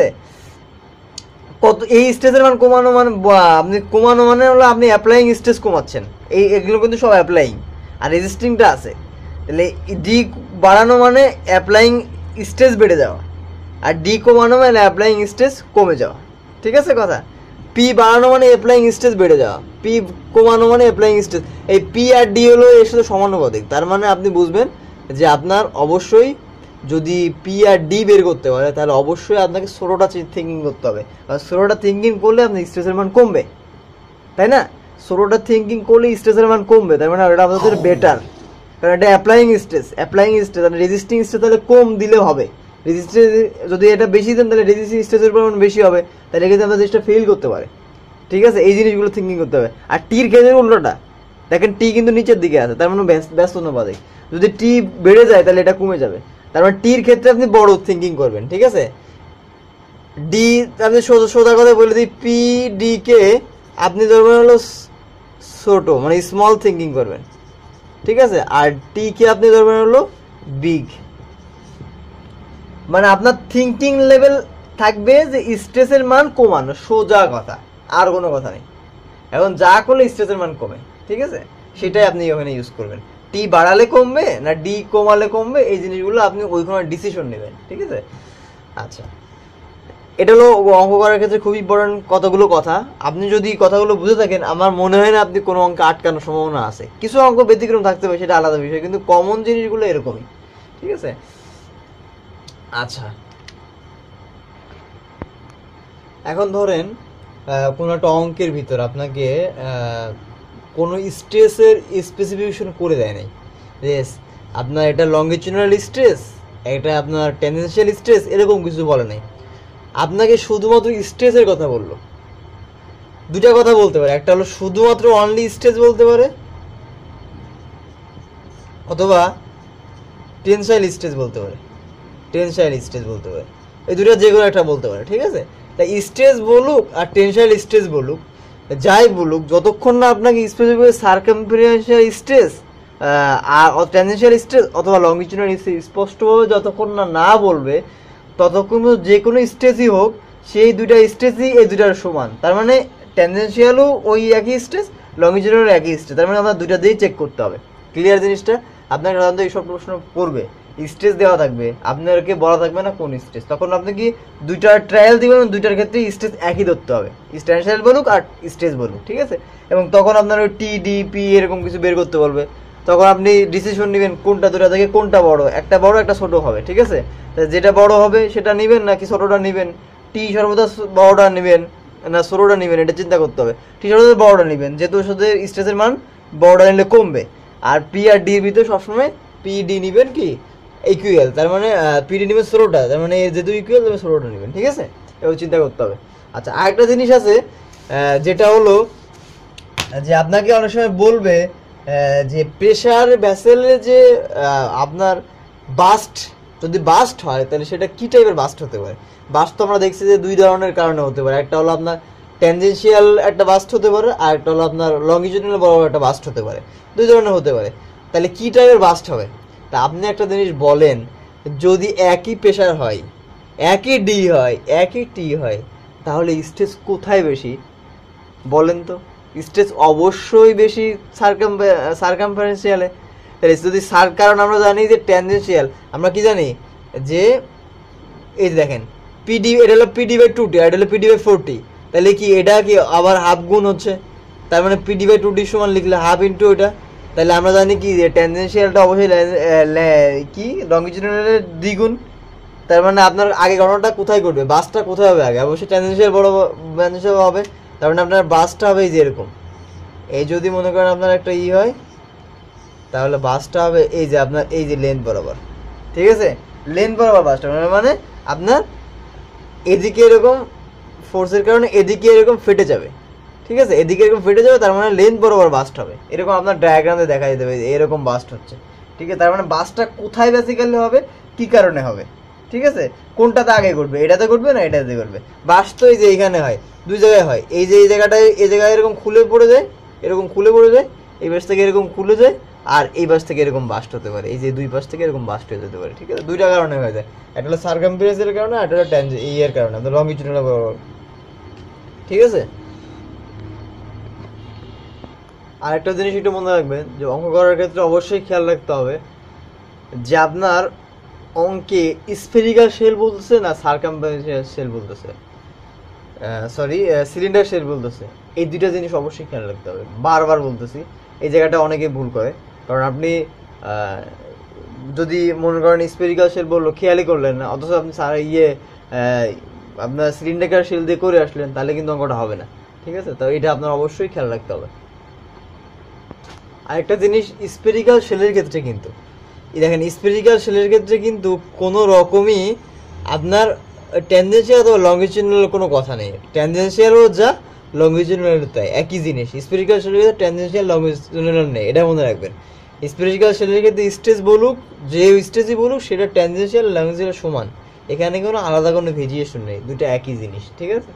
কত এই স্ট্রেসের মান কমানো মানে আপনি কমানো মানে হলো আপনি অ্যাপ্লাইং স্ট্রেস কমাচ্ছেন, এই এগুলো কিন্তু সব অ্যাপ্লাইং, আর রেজিস্টিংটা আছে। তাহলে ডি বাড়ানো মানে অ্যাপ্লাইং স্ট্রেস বেড়ে যাওয়া, আর ডি কমানো মানে অ্যাপ্লাইং স্ট্রেস কমে যাওয়া। ঠিক আছে কথা? পি বাড়ানো মানে অ্যাপ্লাইং স্ট্রেস বেড়ে যাওয়া, পি কমানো মানে অ্যাপ্লাইং স্ট্রেস। এই পি আর ডি হলো এর সাথে সমানুপাতিক। তার মানে আপনি বুঝবেন যে আপনার অবশ্যই যদি পি আর ডি বের করতে পারে তাহলে অবশ্যই আপনাকে ষোলোটা থিঙ্কিং করতে হবে। আর ষোলোটা থিঙ্কিং করলে আপনার স্ট্রেসের মান কমবে, তাই না? ষোলোটা থিঙ্কিং করলে স্ট্রেসের মান কমবে, তার মানে এটা আমাদের বেটার, কারণ এটা অ্যাপ্লাইং স্ট্রেস। অ্যাপ্লাইং স্ট্রেস আর রেজিস্টিং স্ট্রেস তাহলে কম দিলে হবে। রেজিস্ট্রেস যদি এটা বেশি দেন তাহলে রেজিস্টিং স্ট্রেসের পরিমাণ বেশি হবে, তাহলে এক্ষেত্রে আপনার জিনিসটা ফেল করতে পারে। ঠিক আছে? এই জিনিসগুলো থিঙ্কিং করতে হবে। আর টির ক্ষেত্রে উল্টোটা, দেখেন টি কিন্তু নিচের দিকে আছে, তার মানে ব্যস্ত অনুপাতিক। যদি টি বেড়ে যায় তাহলে এটা কমে যাবে, তার মানে টির ক্ষেত্রে আপনি বড় থিঙ্কিং করবেন। ঠিক আছে? ডি আপনি সোজা কথা বলে দিই, পি ডি কে আপনি ধরবেন হলো ছোট, মানে স্মল থিঙ্কিং করবেন। ঠিক আছে? আর টি কে আপনি ধরবেন হলো বিগ, মানে আপনার থিঙ্কিং লেভেল থাকবে যে স্ট্রেসের মান কমানো, সোজা কথা, আর কোনো কথা নেই। এখন যা করলে স্ট্রেসের মান কমে, ঠিক আছে, সেটাই আপনি ওখানে ইউজ করবেন। টি বাড়ালে কমবে না ডি কমালে কমবে, এই জিনিসগুলো আপনি ওইখানে ডিসিশন নেবেন। ঠিক আছে? আচ্ছা, এটা হলো অঙ্ক করার ক্ষেত্রে খুব ইম্পর্টেন্ট কতগুলো কথা। আপনি যদি কথাগুলো বুঝে থাকেন, আমার মনে হয় না আপনি কোনো অঙ্কে আটকানোর সম্ভাবনা আছে। কিছু অঙ্ক ব্যতিক্রম থাকতে পারে, সেটা আলাদা বিষয়, কিন্তু কমন জিনিসগুলো এরকমই। ঠিক আছে? আচ্ছা, এখন ধরেন কোনো একটা অঙ্কের ভিতর আপনাকে কোনো স্ট্রেসের স্পেসিফিকেশন করে দেয় নাই, যে আপনার এটা লঙ্গিচুডাল স্ট্রেস, এটা আপনার টেনজেনশিয়াল স্ট্রেস, এরকম কিছু বলে নাই। আপনাকে শুধুমাত্র স্ট্রেসের কথা বললো। দুটা কথা বলতে পারে, একটা হলো শুধুমাত্র অনলি স্ট্রেস বলতে পারে, অথবা টেনসাইল স্ট্রেস বলতে পারে, টেনসাইল স্ট্রেস বলতে পারে, এই দুটো যে কোনো একটা বলতে পারে। ঠিক আছে? তাই স্ট্রেস বলুক আর টেনসাইল স্ট্রেস বলুক, যাই বলুক, যতক্ষণ না আপনাকে স্পেসিফিক সার্কামফারেন্সিয়াল স্ট্রেস আর টেনজেনশিয়াল স্ট্রেস অথবা লঙ্গিচুডাল স্ট্রেস স্পষ্টভাবে যতক্ষণ না না বলবে, ততক্ষণ যে কোনো স্ট্রেসই হোক, সেই দুইটা স্ট্রেসই এই দুইটার সমান। তার মানে টেনজেনশিয়ালও ওই একই স্ট্রেস, লঙ্গিচুডালও একই স্ট্রেস, তার মানে আপনার দুইটা দিয়েই চেক করতে হবে। ক্লিয়ার জিনিসটা? আপনাকে সাধারণত এইসব প্রশ্ন করবে, স্ট্রেস দেওয়া থাকবে, আপনাকে বলা থাকবে না কোন স্ট্রেস, তখন আপনি কি দুইটার ট্রায়াল দিবেন, দুইটার ক্ষেত্রে স্ট্রেস একই ধরতে হবে, টেনশনাল বলুক আর স্ট্রেস বলুক। ঠিক আছে? এবং তখন আপনার ওই টি ডি পি এরকম কিছু বের করতে বলবে, তখন আপনি ডিসিশন নেবেন কোনটা দুটা থেকে কোনটা বড়, একটা বড় একটা ছোট হবে। ঠিক আছে? যেটা বড় হবে সেটা নেবেন নাকি ছোটটা নেবেন, টি সর্বদা বড়টা নেবেন না ছোটটা নেবেন, এটা চিন্তা করতে হবে। টি সর্বদা বড়টা নেবেন, যেহেতু সাথে স্ট্রেসের মান বড়টা নিলে কমবে। আর পি আর ডির ভিতরে সবসময় পি ডি নেবেন কি ইকুয়াল, তার মানে পিডি নেবেন ষোলোটা, তার মানে যেহেতু ইকুয়াল তুমি ষোলোটা নেবেন। ঠিক আছে? এবার চিন্তা করতে হবে। আচ্ছা, আরেকটা জিনিস আছে যেটা হলো যে আপনাকে অনেক সময় বলবে যে প্রেশার ভ্যাসেলে যে আপনার বাস্ট, যদি বাস্ট হয় তাহলে সেটা কি টাইপের বাস্ট হতে পারে। বাস্ট তো আমরা দেখছি যে দুই ধরনের কারণে হতে পারে, একটা হলো আপনার ট্যানজেনশিয়াল একটা বাস্ট হতে পারে, আর একটা হলো আপনার লঙ্গিচুডাল বড় একটা বাস্ট হতে পারে, দুই ধরনের হতে পারে। তাহলে কি টাইপের বাস্ট হবে? তা আপনি একটা জিনিস বলেন, যদি একই প্রেশার হয়, একই ডি হয়, একই টি হয়, তাহলে স্ট্রেস কোথায় বেশি বলেন তো? স্ট্রেস অবশ্যই বেশি সার্কাম সার্কামফারেন্সিয়ালে। তাহলে যদি সার, কারণ আমরা জানি যে ট্যানজেনশিয়াল, আমরা কি জানি যে এই দেখেন পিডি, এটা হলো পিডি বাই টু টি, এটা হলো পিডি বাই ফোর টি, তাহলে কি এটা কি আবার হাফ গুণ হচ্ছে, তার মানে পিডি বাই টু টির সমান লিখলে হাফ ইন্টু ওইটা। তাহলে আমরা জানি কি যে ট্যানজেনশিয়ালটা অবশ্যই কি লঙ্গিচুডালের দ্বিগুণ, তার মানে আপনার আগে গণনাটা কোথায় করবে, বাসটা কোথায় হবে আগে, অবশ্যই ট্যানজেনশিয়াল বড় ট্যানজেনশিয়াল হবে, তার মানে আপনার বাসটা হবে এই যে এরকম, এই যদি মনে করেন আপনার একটা ই হয়, তাহলে বাসটা হবে এই যে আপনার এই যে লেন্থ বরাবর। ঠিক আছে? লেন্থ বরাবর বাসটা মানে আপনার এদিকে এরকম ফোর্সের কারণে এদিকে এরকম ফেটে যাবে। ঠিক আছে? এদিকে এরকম ফেটে যাবে, তার মানে লেন্থ বরাবর বাস্ট হবে, এরকম আপনার ডায়াগ্রামে দেখা যেতে পারে এরকম বাস্ট হচ্ছে। ঠিক আছে? তার মানে বাসটা কোথায় বেসিক্যালি হবে, কি কারণে হবে। ঠিক আছে? কোনটাতে আগে করবে, এটাতে করবে না এটাতে করবে। বাস তো এই যে এইখানে হয়, দুই জায়গায় হয়, এই যে এই জায়গাটায় এই জায়গায় এরকম খুলে পড়ে যায়, এরকম খুলে পড়ে যায়, এই পাশ থেকে এরকম খুলে যায়, আর এই পাশ থেকে এরকম বাস্ট হতে পারে, এই যে দুই পাশ থেকে এরকম বাস্ট হয়ে যেতে পারে। ঠিক আছে? দুইটা কারণে হয়ে যায়, একটা হলো সার্কামফারেন্সের কারণে, আর একটা হলো ট্যানজেন্ট এই এর কারণে, আপনার লঙ্গিচুডাল বরাবর। ঠিক আছে? আরেকটা জিনিস একটু মনে রাখবেন যে অঙ্ক করার ক্ষেত্রে অবশ্যই খেয়াল রাখতে হবে যে আপনার অঙ্কে স্ফেরিক্যাল শেল বলতেছে না সার্কামফারেন্সিয়াল শেল বলতেছে, সরি সিলিন্ডার শেল বলতেছে, এই দুইটা জিনিস অবশ্যই খেয়াল রাখতে হবে। বারবার বলতেছি, এই জায়গাটা অনেকে ভুল করে। কারণ আপনি যদি মনে করেন স্ফেরিক্যাল শেল বললো, খেয়ালই করলেন না, অথচ আপনি ইয়ে আপনার সিলিন্ডার শেল দিয়ে করে আসলেন, তাহলে কিন্তু অঙ্কটা হবে না। ঠিক আছে, তো এটা আপনার অবশ্যই খেয়াল রাখতে হবে। আরেকটা জিনিস, স্ফেরিক্যাল শেলের ক্ষেত্রে কিন্তু দেখেন, স্ফেরিক্যাল শেলের ক্ষেত্রে কিন্তু কোনো রকমই আপনার ট্যানজেনশিয়াল অথবা লঙ্গিটিউডাল কোনো কথা নেই। ট্যানজেনশিয়ালও যা, লঙ্গিটিউডাল তাই, একই জিনিস। স্ফেরিক্যাল শেলের ক্ষেত্রে ট্যানজেনশিয়াল লঙ্গিটিউডাল নেই, এটা মনে রাখবেন। স্ফেরিক্যাল শেলের ক্ষেত্রে স্টেজ বলুক, যে স্টেজই বলুক, সেটা ট্যানজেনশিয়াল লঙ্গিটিউডাল সমান, এখানে কোনো আলাদা কোনো ভেরিয়েশন নেই, দুটো একই জিনিস। ঠিক আছে,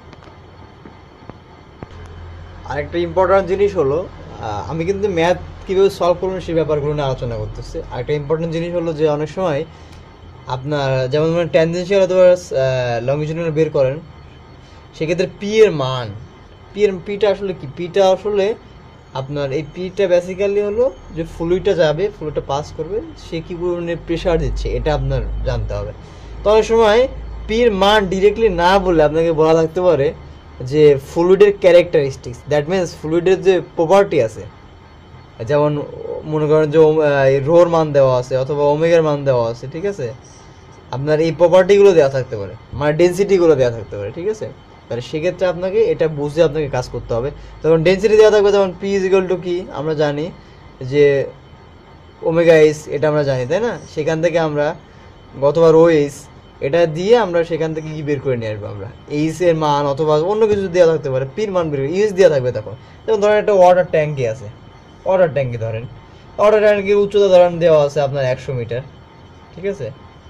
আরেকটা ইম্পর্ট্যান্ট জিনিস হলো, আমি কিন্তু ম্যাথ কীভাবে সলভ করবেন সেই ব্যাপারগুলো নিয়ে আলোচনা করতেছি। আরেকটা ইম্পর্ট্যান্ট জিনিস হলো যে অনেক সময় আপনার যেমন মানে ট্যানজেনশিয়াল অথবা লঙ্গিটিউডাল বের করেন, সেক্ষেত্রে পি এর মান, পি এর পিটা আসলে কি, পিটা আসলে আপনার এই পিটা বেসিক্যালি হলো যে ফ্লুইডটা যাবে, ফ্লুইডটা পাস করবে, সে কী পরিমাণে প্রেশার দিচ্ছে এটা আপনার জানতে হবে। তো অনেক সময় পির মান ডিরেক্টলি না বলে আপনাকে বলা থাকতে পারে যে ফ্লুইডের ক্যারেক্টারিস্টিক্স, দ্যাট মিনস ফ্লুইডের যে প্রপার্টি আছে, যেমন মনে করেন যে রোর মান দেওয়া আছে অথবা ওমেগার মান দেওয়া আছে। ঠিক আছে, আপনার এই প্রপার্টিগুলো দেওয়া থাকতে পারে, মানে ডেন্সিটিগুলো দেওয়া থাকতে পারে। ঠিক আছে, তাহলে সেক্ষেত্রে আপনাকে এটা বুঝে আপনাকে কাজ করতে হবে। তখন ডেন্সিটি দেওয়া থাকবে, যেমন পি ইজ ইকুয়াল টু কি আমরা জানি যে ওমেগা এইচ, এটা আমরা জানি তাই না। সেখান থেকে আমরা অথবা রো এইচ, এটা দিয়ে আমরা সেখান থেকে কি বের করে নিয়ে আসবো, আমরা এইচ এর মান অথবা অন্য কিছু দেওয়া থাকতে পারে, পির মান বের করে ইউএস দেওয়া থাকবে। তখন যেমন ধরেন একটা ওয়াটার ট্যাঙ্কি আছে, ওয়াটার ট্যাঙ্কি ধরেন, ওয়াটার ট্যাঙ্কির উচ্চতা ধরেন দেওয়া আছে আপনার একশো মিটার। ঠিক আছে,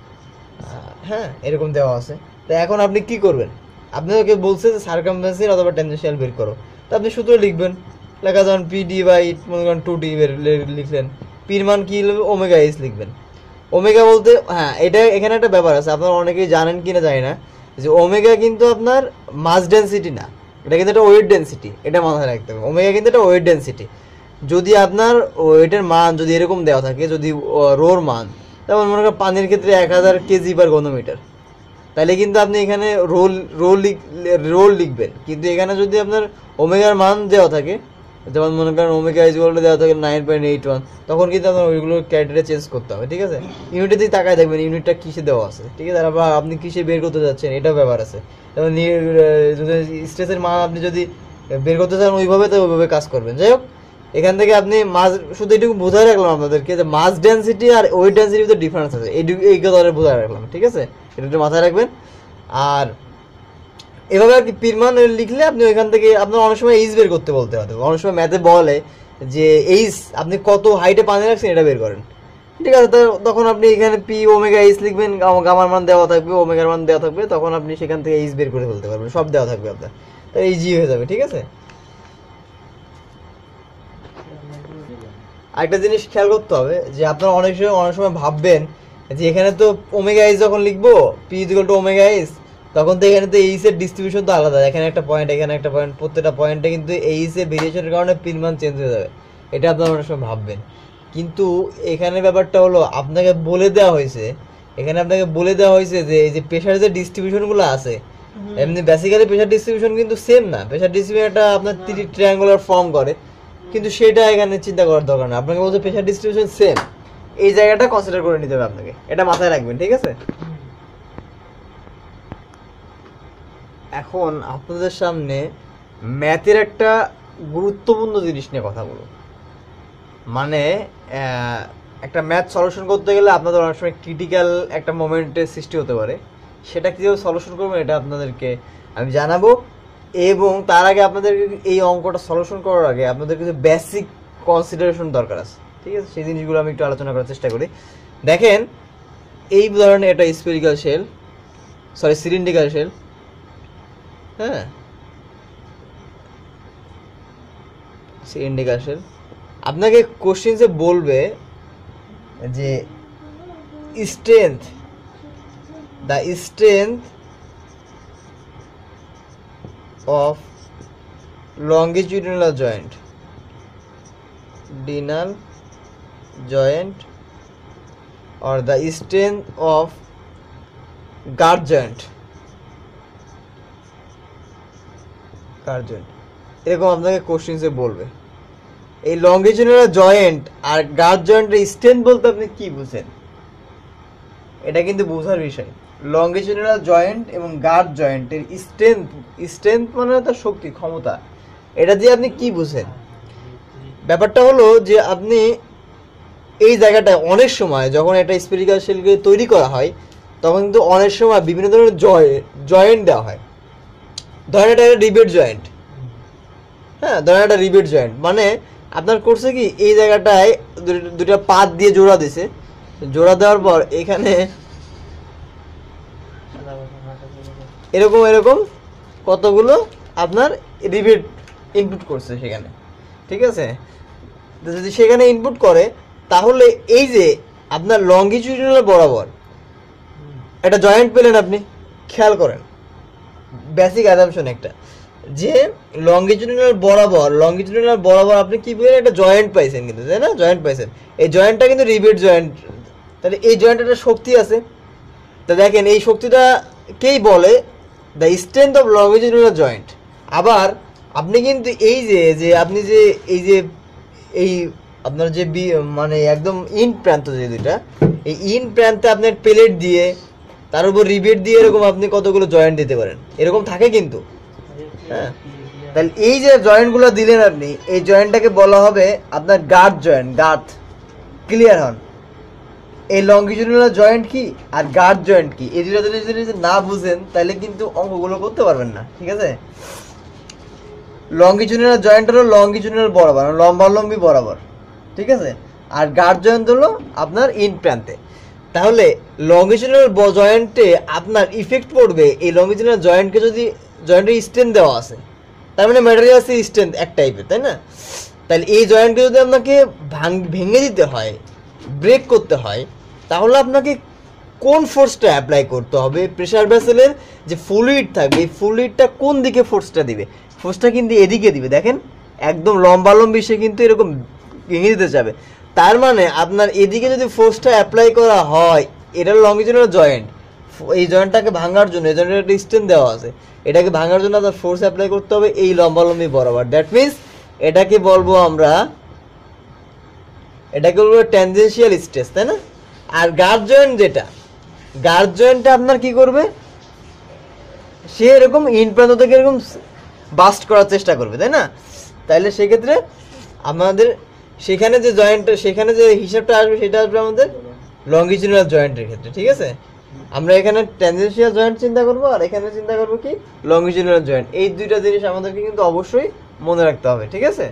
হ্যাঁ এরকম দেওয়া আছে। তো এখন আপনি কি করবেন, আপনাকে বলছে যে সার্কামফারেন্সিয়াল অথবা ট্যানজেনশিয়াল বের করো, তো আপনি সূত্র লিখবেন, লেখা যেমন পি ডি বাই মনে করেন টু ডি বের লিখলেন, পির মান কি লিখবেন, ওমেগা এইচ লিখবেন। ওমেগা বলতে হ্যাঁ, এটা এখানে একটা ব্যাপার আছে, আপনারা অনেকেই জানেন কি না জানি না, যে ওমেগা কিন্তু আপনার মাস ডেন্সিটি না, এটা কিন্তু একটা ওয়েট ডেন্সিটি, এটা মাথায় রাখতে হবে। ওমেগা কিন্তু একটা ওয়েট ডেন্সিটি। যদি আপনার ওয়েটের মান যদি এরকম দেওয়া থাকে, যদি রোর মান, যেমন মনে করেন পানির ক্ষেত্রে এক হাজার কেজি পার ঘনমিটার, তাহলে কিন্তু আপনি এখানে রোল রোল রোল লিখবেন। কিন্তু এখানে যদি আপনার ওমেগার মান দেওয়া থাকে, যেমন মনে করেন ওমেগা ইজগুলো দেওয়া থাকে নাইন পয়েন্ট এইট ওয়ান, তখন কিন্তু আপনার ওইগুলো ক্রাইটেরিয়া চেঞ্জ করতে হবে। ঠিক আছে, ইউনিটে দিয়ে তাকায় দেখবেন ইউনিটটা কিসে দেওয়া আছে। ঠিক আছে, আবার আপনি কিসে বের করতে যাচ্ছেন এটাও ব্যাপার আছে। যেমন স্ট্রেসের মান আপনি যদি বের করতে চান ওইভাবে, তো ওইভাবে কাজ করবেন। যাই হোক, এখান থেকে আপনি মাস, শুধু এইটুকু বোঝাই রাখলাম আপনাদেরকে যে মাস ডেন্সিটি আর ওয়েট ডেন্সিটির ভিতরে ডিফারেন্স আছে, এইটুকু এই কথা বোঝাই রাখলাম। ঠিক আছে, এটা একটু মাথায় রাখবেন। আর এভাবে আর কি পির মান লিখলে আপনি ওইখান থেকে আপনার অনেক সময় এইচ বের করতে বলতে হবে। অনেক সময় ম্যাথে বলে যে এইচ আপনি কত হাইটে পানি রাখছেন এটা বের করেন। ঠিক আছে, তখন আপনি এখানে পি ওমেগা এইচ লিখবেন, গামার মান দেওয়া থাকবে, ওমেগার মান দেওয়া থাকবে, তখন আপনি সেখান থেকে এইচ বের করে ফেলতে পারবেন, সব দেওয়া থাকবে আপনার, তাই ইজি হয়ে যাবে। ঠিক আছে, আরেকটা জিনিস খেয়াল করতে হবে যে আপনারা অনেক সময় অনেক সময় ভাববেন যে এখানে তো ওমেগা এইচ যখন লিখবো P equal to omega H, তখন তো এখানে তো এইচ এর ডিস্ট্রিবিউশন তো আলাদা, এখানে একটা পয়েন্ট এখানে একটা পয়েন্ট, প্রত্যেকটা পয়েন্টে কিন্তু এইচ এর ভেরিয়েশনের কারণে পির মান চেঞ্জ হয়ে যাবে, এটা আপনারা অনেক সময় ভাববেন। কিন্তু এখানে ব্যাপারটা হলো আপনাকে বলে দেওয়া হয়েছে, এখানে আপনাকে বলে দেওয়া হয়েছে যে এই যে প্রেশার যে ডিস্ট্রিবিউশনগুলো আছে, এমনি বেসিক্যালি প্রেশার ডিস্ট্রিবিউশন কিন্তু সেম না, প্রেশার ডিস্ট্রিবিউশন একটা আপনার ট্রায়াঙ্গুলার ফর্ম করে, কিন্তু সেটা এখানে চিন্তা করার দরকার না। আপনাকে বলছে প্রেশার ডিস্ট্রিবিউশন সেম, এই জায়গাটা কনসিডার করে নিতে হবে আপনাকে, এটা মাথায় রাখবেন। ঠিক আছে, এখন আপনাদের সামনে ম্যাথের একটা গুরুত্বপূর্ণ জিনিস নিয়ে কথা বলবো। মানে একটা ম্যাথ সলিউশন করতে গেলে আপনাদের অনেক সময় ক্রিটিক্যাল একটা মোমেন্টের সৃষ্টি হতে পারে, সেটা কীভাবে সলিউশন করবেন এটা আপনাদেরকে আমি জানাবো। এবং তার আগে আপনাদের এই অঙ্কটা সলিউশন করার আগে আপনাদের কিছু বেসিক কনসিডারেশন দরকার আছে। ঠিক আছে, সেই জিনিসগুলো আমি একটু আলোচনা করার চেষ্টা করি। দেখেন, এই ধরনের একটা spherical shell, sorry cylindrical shell, হ্যাঁ সিলিন্ড্রিক্যাল শেল, আপনাকে কোশ্চেন্সে বলবে যে strength, the strength of longitudinal joint, dinal joint or the strength of guard joint guard joint এরকম আপনাকে কোশ্চেন্সে বলবে। এই লঙ্গিটিউডিনাল জয়েন্ট আর গার্ড জয়েন্টের স্ট্রেংথ বলতে আপনি কি বুঝেন, এটা কিন্তু বোঝার বিষয়। লঙ্গিটিউডিনাল জয়েন্ট এবং গার্ড জয়েন্টের স্ট্রেংথ, স্ট্রেংথ মানে তার শক্তি, ক্ষমতা, এটা দিয়ে আপনি কি বুঝেন? ব্যাপারটা হলো যে আপনি এই জায়গাটায় অনেক সময় যখন একটা স্পেরিক্যাল শেলকে তৈরি করা হয় তখন কিন্তু অনেক সময় বিভিন্ন ধরনের জয়েন্ট দেওয়া হয়। ধরেন এটা একটা রিবেট জয়েন্ট, হ্যাঁ ধরেন একটা রিবেট জয়েন্ট মানে আপনার করছে কি এই জায়গাটায় দুটা পাত দিয়ে জোড়া দিছে, জোড়া দেওয়ার পর এখানে এরকম এরকম কতগুলো আপনার রিবেট ইনপুট করছে সেখানে, ঠিক আছে? যদি সেখানে ইনপুট করে তাহলে এই যে আপনার লঙ্গিটিউডিনাল বরাবর একটা জয়েন্ট পেলেন, আপনি খেয়াল করেন বেসিক অ্যাজাম্পশন একটা, যে লঙ্গিটিউডিনাল বরাবর লঙ্গিটিউডিনাল বরাবর আপনি কি পেলেন, একটা জয়েন্ট পাইছেন কিন্তু, তাই না? জয়েন্ট পাইছেন, এই জয়েন্টটা কিন্তু রিবেট জয়েন্ট, তাহলে এই জয়েন্টের একটা শক্তি আছে। তা দেখেন এই শক্তিটাকেই বলে the strength of longitudinal joint. আবার আপনি কিন্তু এই যে যে আপনি যে এই যে এই আপনার যে বি মানে একদম ইন প্রান্ত যে দুইটা, এই ইন প্রান্তে আপনার প্লেট দিয়ে তার উপর রিবেট দিয়ে এরকম আপনি কতগুলো জয়েন্ট দিতে পারেন, এরকম থাকে কিন্তু, হ্যাঁ। তাহলে এই যে জয়েন্টগুলো দিলেন আপনি, এই জয়েন্টটাকে বলা হবে আপনার গার্ড জয়েন্ট। গার্ড, ক্লিয়ার হন? এই লঙ্গিটিউডিনাল জয়েন্ট কি আর গার্ড জয়েন্ট কি, এই দুটো জিনিস যদি না বুঝেন তাহলে কিন্তু অঙ্কগুলো করতে পারবেন না, ঠিক আছে? লঙ্গিটিউডিনাল জয়েন্ট হলো লঙ্গিটিউডিনাল বরাবর, লম্বালম্বি বরাবর, ঠিক আছে? আর গার্ড জয়েন্ট হলো আপনার ইন প্রান্তে। তাহলে লঙ্গিটিউডিনাল জয়েন্টে আপনার ইফেক্ট পড়বে এই লঙ্গিটিউডিনাল জয়েন্টকে যদি জয়েন্টের স্ট্রেংথ দেওয়া আছে, তার মানে ম্যাটেরিয়াল স্ট্রেংথ এক টাইপের, তাই না? তাহলে এই জয়েন্টকে যদি আপনাকে ভাঙ ভেঙে দিতে হয়, ব্রেক করতে হয়, তাহলে আপনাকে কোন ফোর্সটা অ্যাপ্লাই করতে হবে? প্রেসার ভেসেলের যে ফ্লুইড থাকবে এই ফ্লুইডটা কোন দিকে ফোর্সটা দিবে? ফোর্সটা কিন্তু এদিকে দিবে, দেখেন একদম লম্বালম্বি সে কিন্তু এরকম ভেঙে দিতে যাবে। তার মানে আপনার এদিকে যদি ফোর্সটা অ্যাপ্লাই করা হয়, এটা লঙ্গিটিউডিনাল জয়েন্ট, এই জয়েন্টটাকে ভাঙার জন্য এই জয়েন্টের একটা স্ট্রেংথ দেওয়া আছে, এটাকে ভাঙার জন্য আপনার ফোর্স অ্যাপ্লাই করতে হবে এই লম্বালম্বি বরাবর। দ্যাট মিনস এটাকে বলবো আমরা, এটাকে বলবো ট্যানজেনশিয়াল স্ট্রেস, তাই না? আর গার্ড জয়েন্ট যেটা, গার্ড জয়েন্টটা আপনার কি করবে, সে এরকম ইন প্রান্ত থেকে এরকম বাস্ট করার চেষ্টা করবে, তাই না? তাইলে সেক্ষেত্রে আমাদের সেখানে যে জয়েন্টটা, সেখানে যে হিসাবটা আসবে সেটা আসবে আমাদের লঙ্গিটিউডিনাল জয়েন্টের ক্ষেত্রে, ঠিক আছে? আমরা এখানে ট্যানজেনশিয়াল জয়েন্ট চিন্তা করবো আর এখানে চিন্তা করবো কি লঙ্গিটিউডিনাল জয়েন্ট। এই দুইটা জিনিস আমাদেরকে কিন্তু অবশ্যই মনে রাখতে হবে, ঠিক আছে?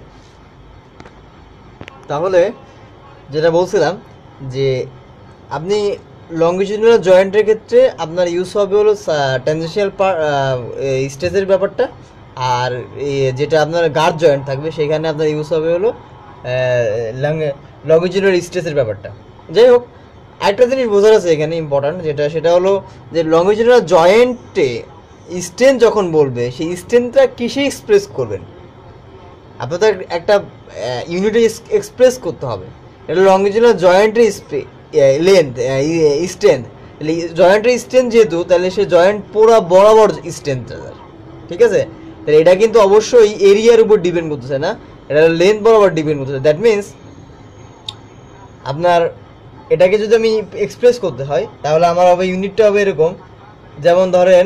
তাহলে যেটা বলছিলাম যে আপনি লঙ্গিটিউডিনাল জয়েন্টের ক্ষেত্রে আপনার ইউজ হবে হলো ট্যানজেনশিয়াল স্ট্রেসের ব্যাপারটা, আর যেটা আপনার গার্ড জয়েন্ট থাকবে সেখানে আপনার ইউজ হবে হলো লঙ্গিটিউডিনাল স্ট্রেসের ব্যাপারটা। যাই হোক, আরেকটা জিনিস বোঝার আছে এখানে ইম্পর্ট্যান্ট, যেটা সেটা হলো যে লঙ্গিটিউডিনাল জয়েন্টে স্ট্রেন্থ যখন বলবে সেই স্ট্রেন্থটা কিসে এক্সপ্রেস করবেন, আপনাদের একটা ইউনিটে এক্সপ্রেস করতে হবে। এটা লঙ্গিটিউডিনাল জয়েন্টের লেন্থ স্ট্রেন্থ, জয়েন্টের স্ট্রেন্থ যেহেতু, তাহলে সে জয়েন্ট পুরো বরাবর স্ট্রেন্থ, ঠিক আছে? তাহলে এটা কিন্তু অবশ্যই এরিয়ার উপর ডিপেন্ড করতেছে না, এটা লেন্থ বরাবর ডিপেন্ড করতেছে। দ্যাট মিনস আপনার এটাকে যদি আমি এক্সপ্রেস করতে হয় তাহলে আমার হবে ইউনিটটা হবে এরকম, যেমন ধরেন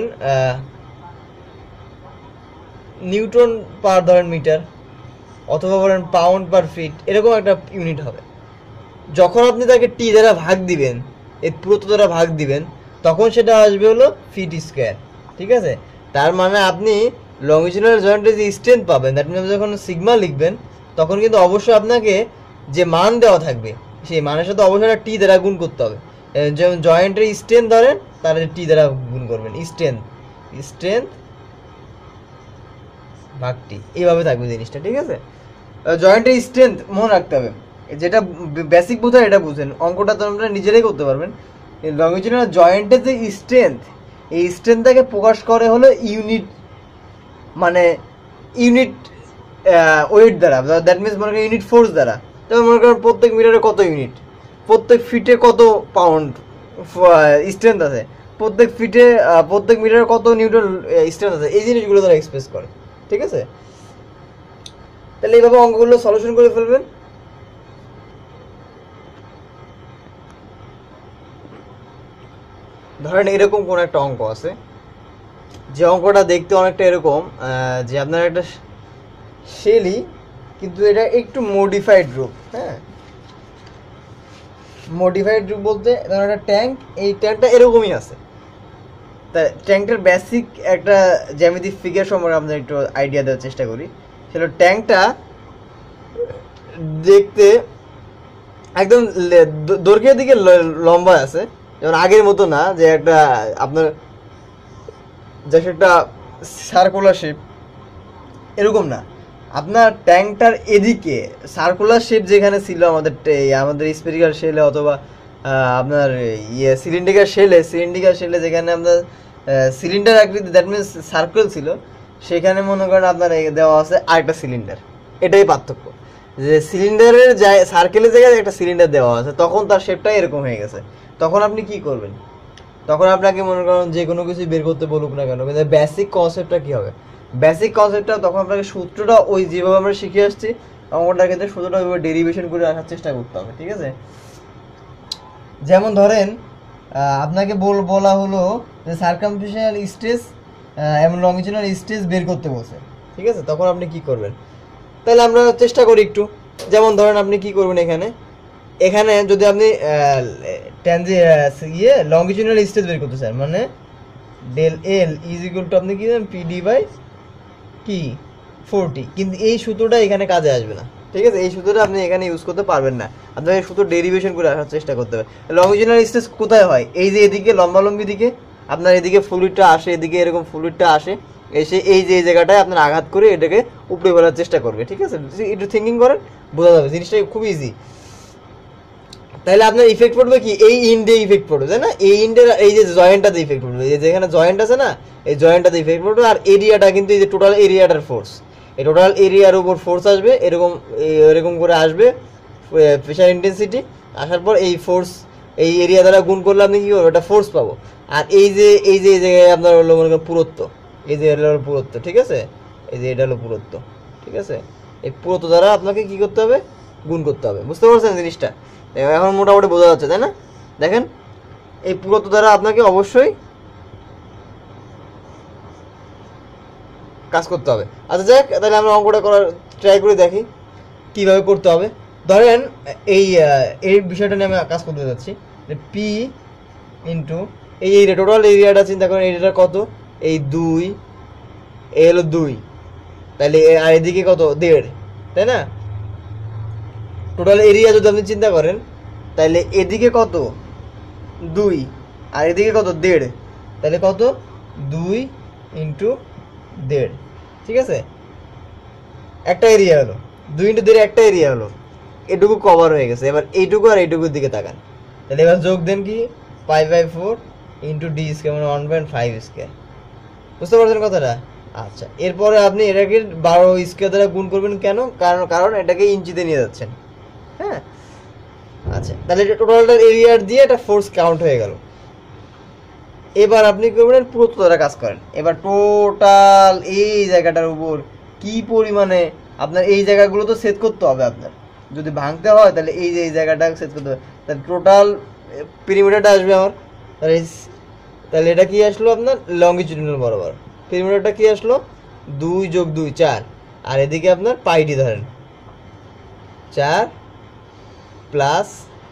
নিউটন পার ধরেন মিটার, অথবা ধরেন পাউন্ড পার ফিট, এরকম একটা ইউনিট হবে। যখন আপনি তাকে টি দ্বারা ভাগ দিবেন, এর পুরোটা দ্বারা ভাগ দিবেন, তখন সেটা আসবে হলো ফিট স্কোয়ার, ঠিক আছে? তার মানে আপনি লঙ্গিটিউডিনাল জয়েন্টের যে স্ট্রেংথ পাবেন, দ্যাট মিনস যখন সিগমা লিখবেন তখন কিন্তু অবশ্যই আপনাকে যে মান দেওয়া থাকবে সেই মানের সাথে অবশ্যই টি দ্বারা গুণ করতে হবে। যেমন জয়েন্টের স্ট্রেংথ ধরেন, তার টি দ্বারা গুণ করবেন, স্ট্রেংথ স্ট্রেংথ ভাগ টি, এইভাবে থাকবে জিনিসটা, ঠিক আছে? জয়েন্টের স্ট্রেংথ মনে রাখতে হবে, যেটা বেসিক বোঝায় এটা বুঝেন, অঙ্কটা তো আপনারা নিজেরাই করতে পারবেন। লঙ্গিটিউডিনাল জয়েন্টের যে স্ট্রেংথ, এই স্ট্রেংথটাকে প্রকাশ করে হলো ইউনিট, মানে ইউনিট ওয়েট দ্বারা, দ্যাট মিনস মনে করেন ইউনিট ফোর্স দ্বারা। তবে মনে করেন প্রত্যেক মিটারে কত ইউনিট, প্রত্যেক ফিটে কত পাউন্ড স্ট্রেংথ আছে, প্রত্যেক ফিটে প্রত্যেক মিটারে কত নিউটন স্ট্রেংথ আছে, এই জিনিসগুলো তারা এক্সপ্রেস করে। ঠিক আছে, তাহলে এইভাবে অঙ্কগুলো সলিউশন করে ফেলবেন। ধরেন এরকম কোন একটা অঙ্ক আছে, যে অঙ্কটা দেখতে অনেকটা এরকম, যে আপনার একটা শেলই, কিন্তু এটা একটু মডিফাইড রূপ। হ্যাঁ, মডিফাইড রূপ বলতে ধরেন একটা ট্যাঙ্ক, এই ট্যাঙ্কটা এরকমই আছে। তা ট্যাঙ্কটার বেসিক একটা জ্যামিতিক ফিগার সম্পর্কে আপনার একটু আইডিয়া দেওয়ার চেষ্টা করি। সেটা ট্যাঙ্কটা দেখতে একদম দৈর্ঘ্যের দিকে লম্বা আছে, যেমন আগের মতো না যে একটা আপনার যে একটা সার্কুলার শেপ, এরকম না। আপনার ট্যাঙ্কটার এদিকে সার্কুলার শেপ যেখানে ছিল আমাদের আমাদের স্পেরিক্যাল শেলে অথবা আপনার ইয়ে সিলিন্ডার শেলে সিলিন্ডার শেলে যেখানে আপনার সিলিন্ডার আকৃতি, দ্যাট মিনস সার্কেল ছিল, সেখানে মনে করেন আপনার দেওয়া আছে আরেকটা সিলিন্ডার। এটাই পার্থক্য, যে সিলিন্ডারের জায় সার্কেলের জায়গায় একটা সিলিন্ডার দেওয়া আছে, তখন তার শেপটা এরকম হয়ে গেছে। তখন আপনি কি করবেন? তখন আপনাকে মনে করেন যে কোনো কিছু বের করতে বলুক না কেন, কিন্তু বেসিক কনসেপ্টটা কী হবে? বেসিক কনসেপ্টটা তখন আপনাকে সূত্রটা ওই যেভাবে আমরা শিখে আসছি অঙ্কটার ক্ষেত্রে সূত্রটা ওইভাবে ডেরিভেশন করে আসার চেষ্টা করতে হবে। ঠিক আছে, যেমন ধরেন আপনাকে বল বলা হলো যে সার্কামফিশিয়াল স্ট্রেস এবং লংজিটিউডাল স্ট্রেস বের করতে বলছে। ঠিক আছে, তখন আপনি কি করবেন? তাহলে আমরা চেষ্টা করি একটু। যেমন ধরেন আপনি কি করবেন, এখানে এখানে যদি আপনি ট্যানজে ইয়ে লংজিটিউডাল স্ট্রেস বের করতে চান, মানে del L is equal to আপনি কি জানেন পিডি বাই কি ফোরটি, কিন্তু এই সূত্রটা এখানে কাজে আসবে না। ঠিক আছে, এই সূত্রটা আপনি এখানে ইউজ করতে পারবেন না, আপনাকে সূত্র ডেরিভেশন করে আসার চেষ্টা করতে হবে। লংজিটিউডাল স্ট্রেস কোথায় হয়? এই যে এদিকে লম্বালম্বি দিকে আপনার এদিকে ফ্লুইডটা আসে, এদিকে এরকম ফ্লুইডটা আসে, এসে এই যে এই জায়গাটায় আপনার আঘাত করে এটাকে উপরে ফেলার চেষ্টা করবে। ঠিক আছে, একটু থিঙ্কিং করেন, বোঝা যাবে জিনিসটা খুব ইজি। তাহলে আপনার ইফেক্ট পড়বে কি? এই ইন্ডে ইফেক্ট পড়বে, তাই না? এই ইন্ডের এই যে জয়েন্টটাতে ইফেক্ট পড়বে, এই যেখানে জয়েন্ট আছে না, এই জয়েন্টটাতে ইফেক্ট পড়বে। আর এরিয়াটা কিন্তু এই যে টোটাল এরিয়াটার ফোর্স, এই টোটাল এরিয়ার উপর ফোর্স আসবে, এরকম এরকম করে আসবে প্রেশার ইন্টেন্সিটি। আসার পর এই ফোর্স এই এরিয়া দ্বারা গুণ করলে আপনি কী করবো? একটা ফোর্স পাবো। আর এই যে এই যে এই জায়গায় আপনার হলো মনে করেন পুরুত্ব, এই যে এটা হলো পুরুত্ব। ঠিক আছে, এই যে এটা হলো পুরুত্ব। ঠিক আছে, এই পুরুত্ব দ্বারা আপনাকে কী করতে হবে? গুণ করতে হবে। বুঝতে পারছেন জিনিসটা? এখন মোটামুটি বোঝা যাচ্ছে, তাই না? দেখেন, এই পুরুত্ব দ্বারা আপনাকে অবশ্যই কাজ করতে হবে। আচ্ছা যাক, তাহলে আমরা অঙ্কটা করার ট্রাই করে দেখি কীভাবে করতে হবে। ধরেন এই এই বিষয়টা নিয়ে আমি কাজ করতে যাচ্ছি। পি ইন্টু এই এরিয়া, টোটাল এরিয়াটা চিন্তা করেন, এরিয়াটা কত? এই দুই, এ হলো দুই, তাহলে আর এদিকে কত? দেড়, তাই না? টোটাল এরিয়া যদি আপনি চিন্তা করেন, তাহলে এদিকে কত? দুই, আর এদিকে কত? দেড়, তাহলে কত? দুই ইন্টু দেড়। ঠিক আছে, একটা এরিয়া হলো, দুই ইন্টু দেড় একটা এরিয়া হলো, এটুকু কভার হয়ে গেছে। এবার এইটুকু আর এইটুকুর দিকে তাকান, তাহলে এবার যোগ দেন কি? Pi by four into D square, মানে ওয়ান পয়েন্ট ফাইভ স্কোয়ার। বুঝতে পারছেন কথাটা? আচ্ছা, এরপরে আপনি এটাকে বারো স্কোয়ার দ্বারা গুণ করবেন। কেন? কারণ কারণ এটাকে ইঞ্চিতে নিয়ে যাচ্ছেন। হ্যাঁ, আচ্ছা, তাহলে এটা টোটালটার এরিয়ার দিয়ে একটা ফোর্স কাউন্ট হয়ে গেল। এবার আপনি করবেন পুরুত্ব দ্বারা কাজ করেন। এবার টোটাল এই জায়গাটার উপর কি পরিমাণে আপনার এই জায়গাগুলো তো সেট করতে হবে। আপনার যদি ভাঙতে হয় তাহলে এই যে এই জায়গাটা সেট করতে হবে, তাহলে টোটাল পেরিমিটারটা আসবে আমার। তাহলে তাহলে এটা কি আসলো? আপনার লংগিটিউডিনাল বরাবর পেরিমিটারটা কি আসলো? দুই যোগ দুই চার, আর এদিকে আপনার পাইডি ধরেন চার প্লাস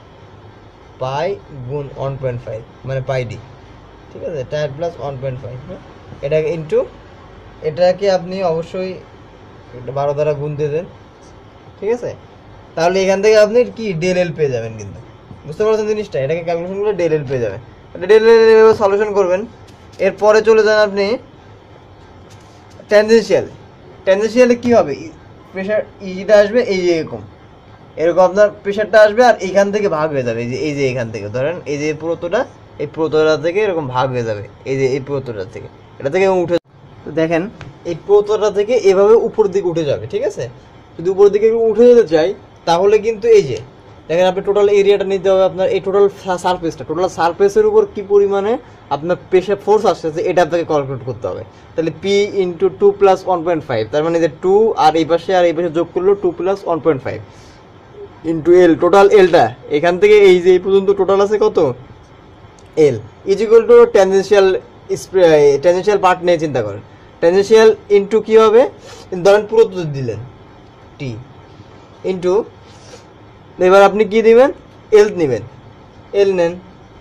পাই গুণ ওয়ান পয়েন্ট ফাইভ, মানে পাইডি। ঠিক আছে, চার প্লাস ওয়ান পয়েন্ট ফাইভ, এটা ইন্টু এটাকে আপনি অবশ্যই বারো দ্বারা গুণ দিয়ে দেন। ঠিক আছে, তাহলে এখান থেকে আপনি কি ডেল এল পেয়ে যাবেন। কিন্তু বুঝতে পারছেন জিনিসটা? এটাকে ক্যালকুলেশন করে ডেল এল পেয়ে যাবেন। ডেল এল সলিউশন করবেন। এরপরে চলে যান আপনি ট্যানজেনশিয়াল। ট্যানজেনশিয়ালে কী হবে? প্রেশার ইটা আসবে এই যে এরকম এরকম আপনার প্রেশারটা আসবে, আর এইখান থেকে ভাগ হয়ে যাবে। এই যে এই যে এখান থেকে ধরেন এই যে পুরোতটা, এই পুরোতটা থেকে এরকম ভাগ হয়ে যাবে। এই যে এই পুরোতটা থেকে এটা থেকে উঠে, তো দেখেন এই পুরোতটা থেকে এভাবে উপর দিকে উঠে যাবে। ঠিক আছে, যদি উপর দিকে উঠে যেতে চাই তাহলে কিন্তু এই যে দেখেন আপনি টোটাল এরিয়াটা নিতে হবে আপনার, এই টোটাল সারফেসটা, টোটাল সারফেসের উপর কি পরিমাণে আপনার প্রেশার ফোর্স আসছে এটা আপনাকে ক্যালকুলেট করতে হবে। তাহলে P into two plus one point five, তার মানে যে টু আর এই পাশে আর এই পাশে যোগ করলো two plus one point five into L, total এলটা এখান থেকে এই যে এই পর্যন্ত টোটাল আছে কত L, is equal to tangential tangential part নিয়ে চিন্তা করেন, ট্যানজেনশিয়াল ইন্টু কী হবে, ধরেন পুরো দিলেন টি ইন্টু, এবার আপনি কি দিবেন এল নেবেন, এল নেন,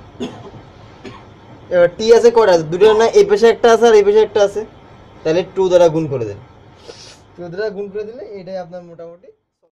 এবার টি আছে কটা আছে, দুটো না, এই পাশে একটা আছে আর এই পাশে একটা আছে, তাহলে টু দ্বারা গুণ করে দেন, টু দ্বারা গুণ করে দিলে এটাই আপনার মোটামুটি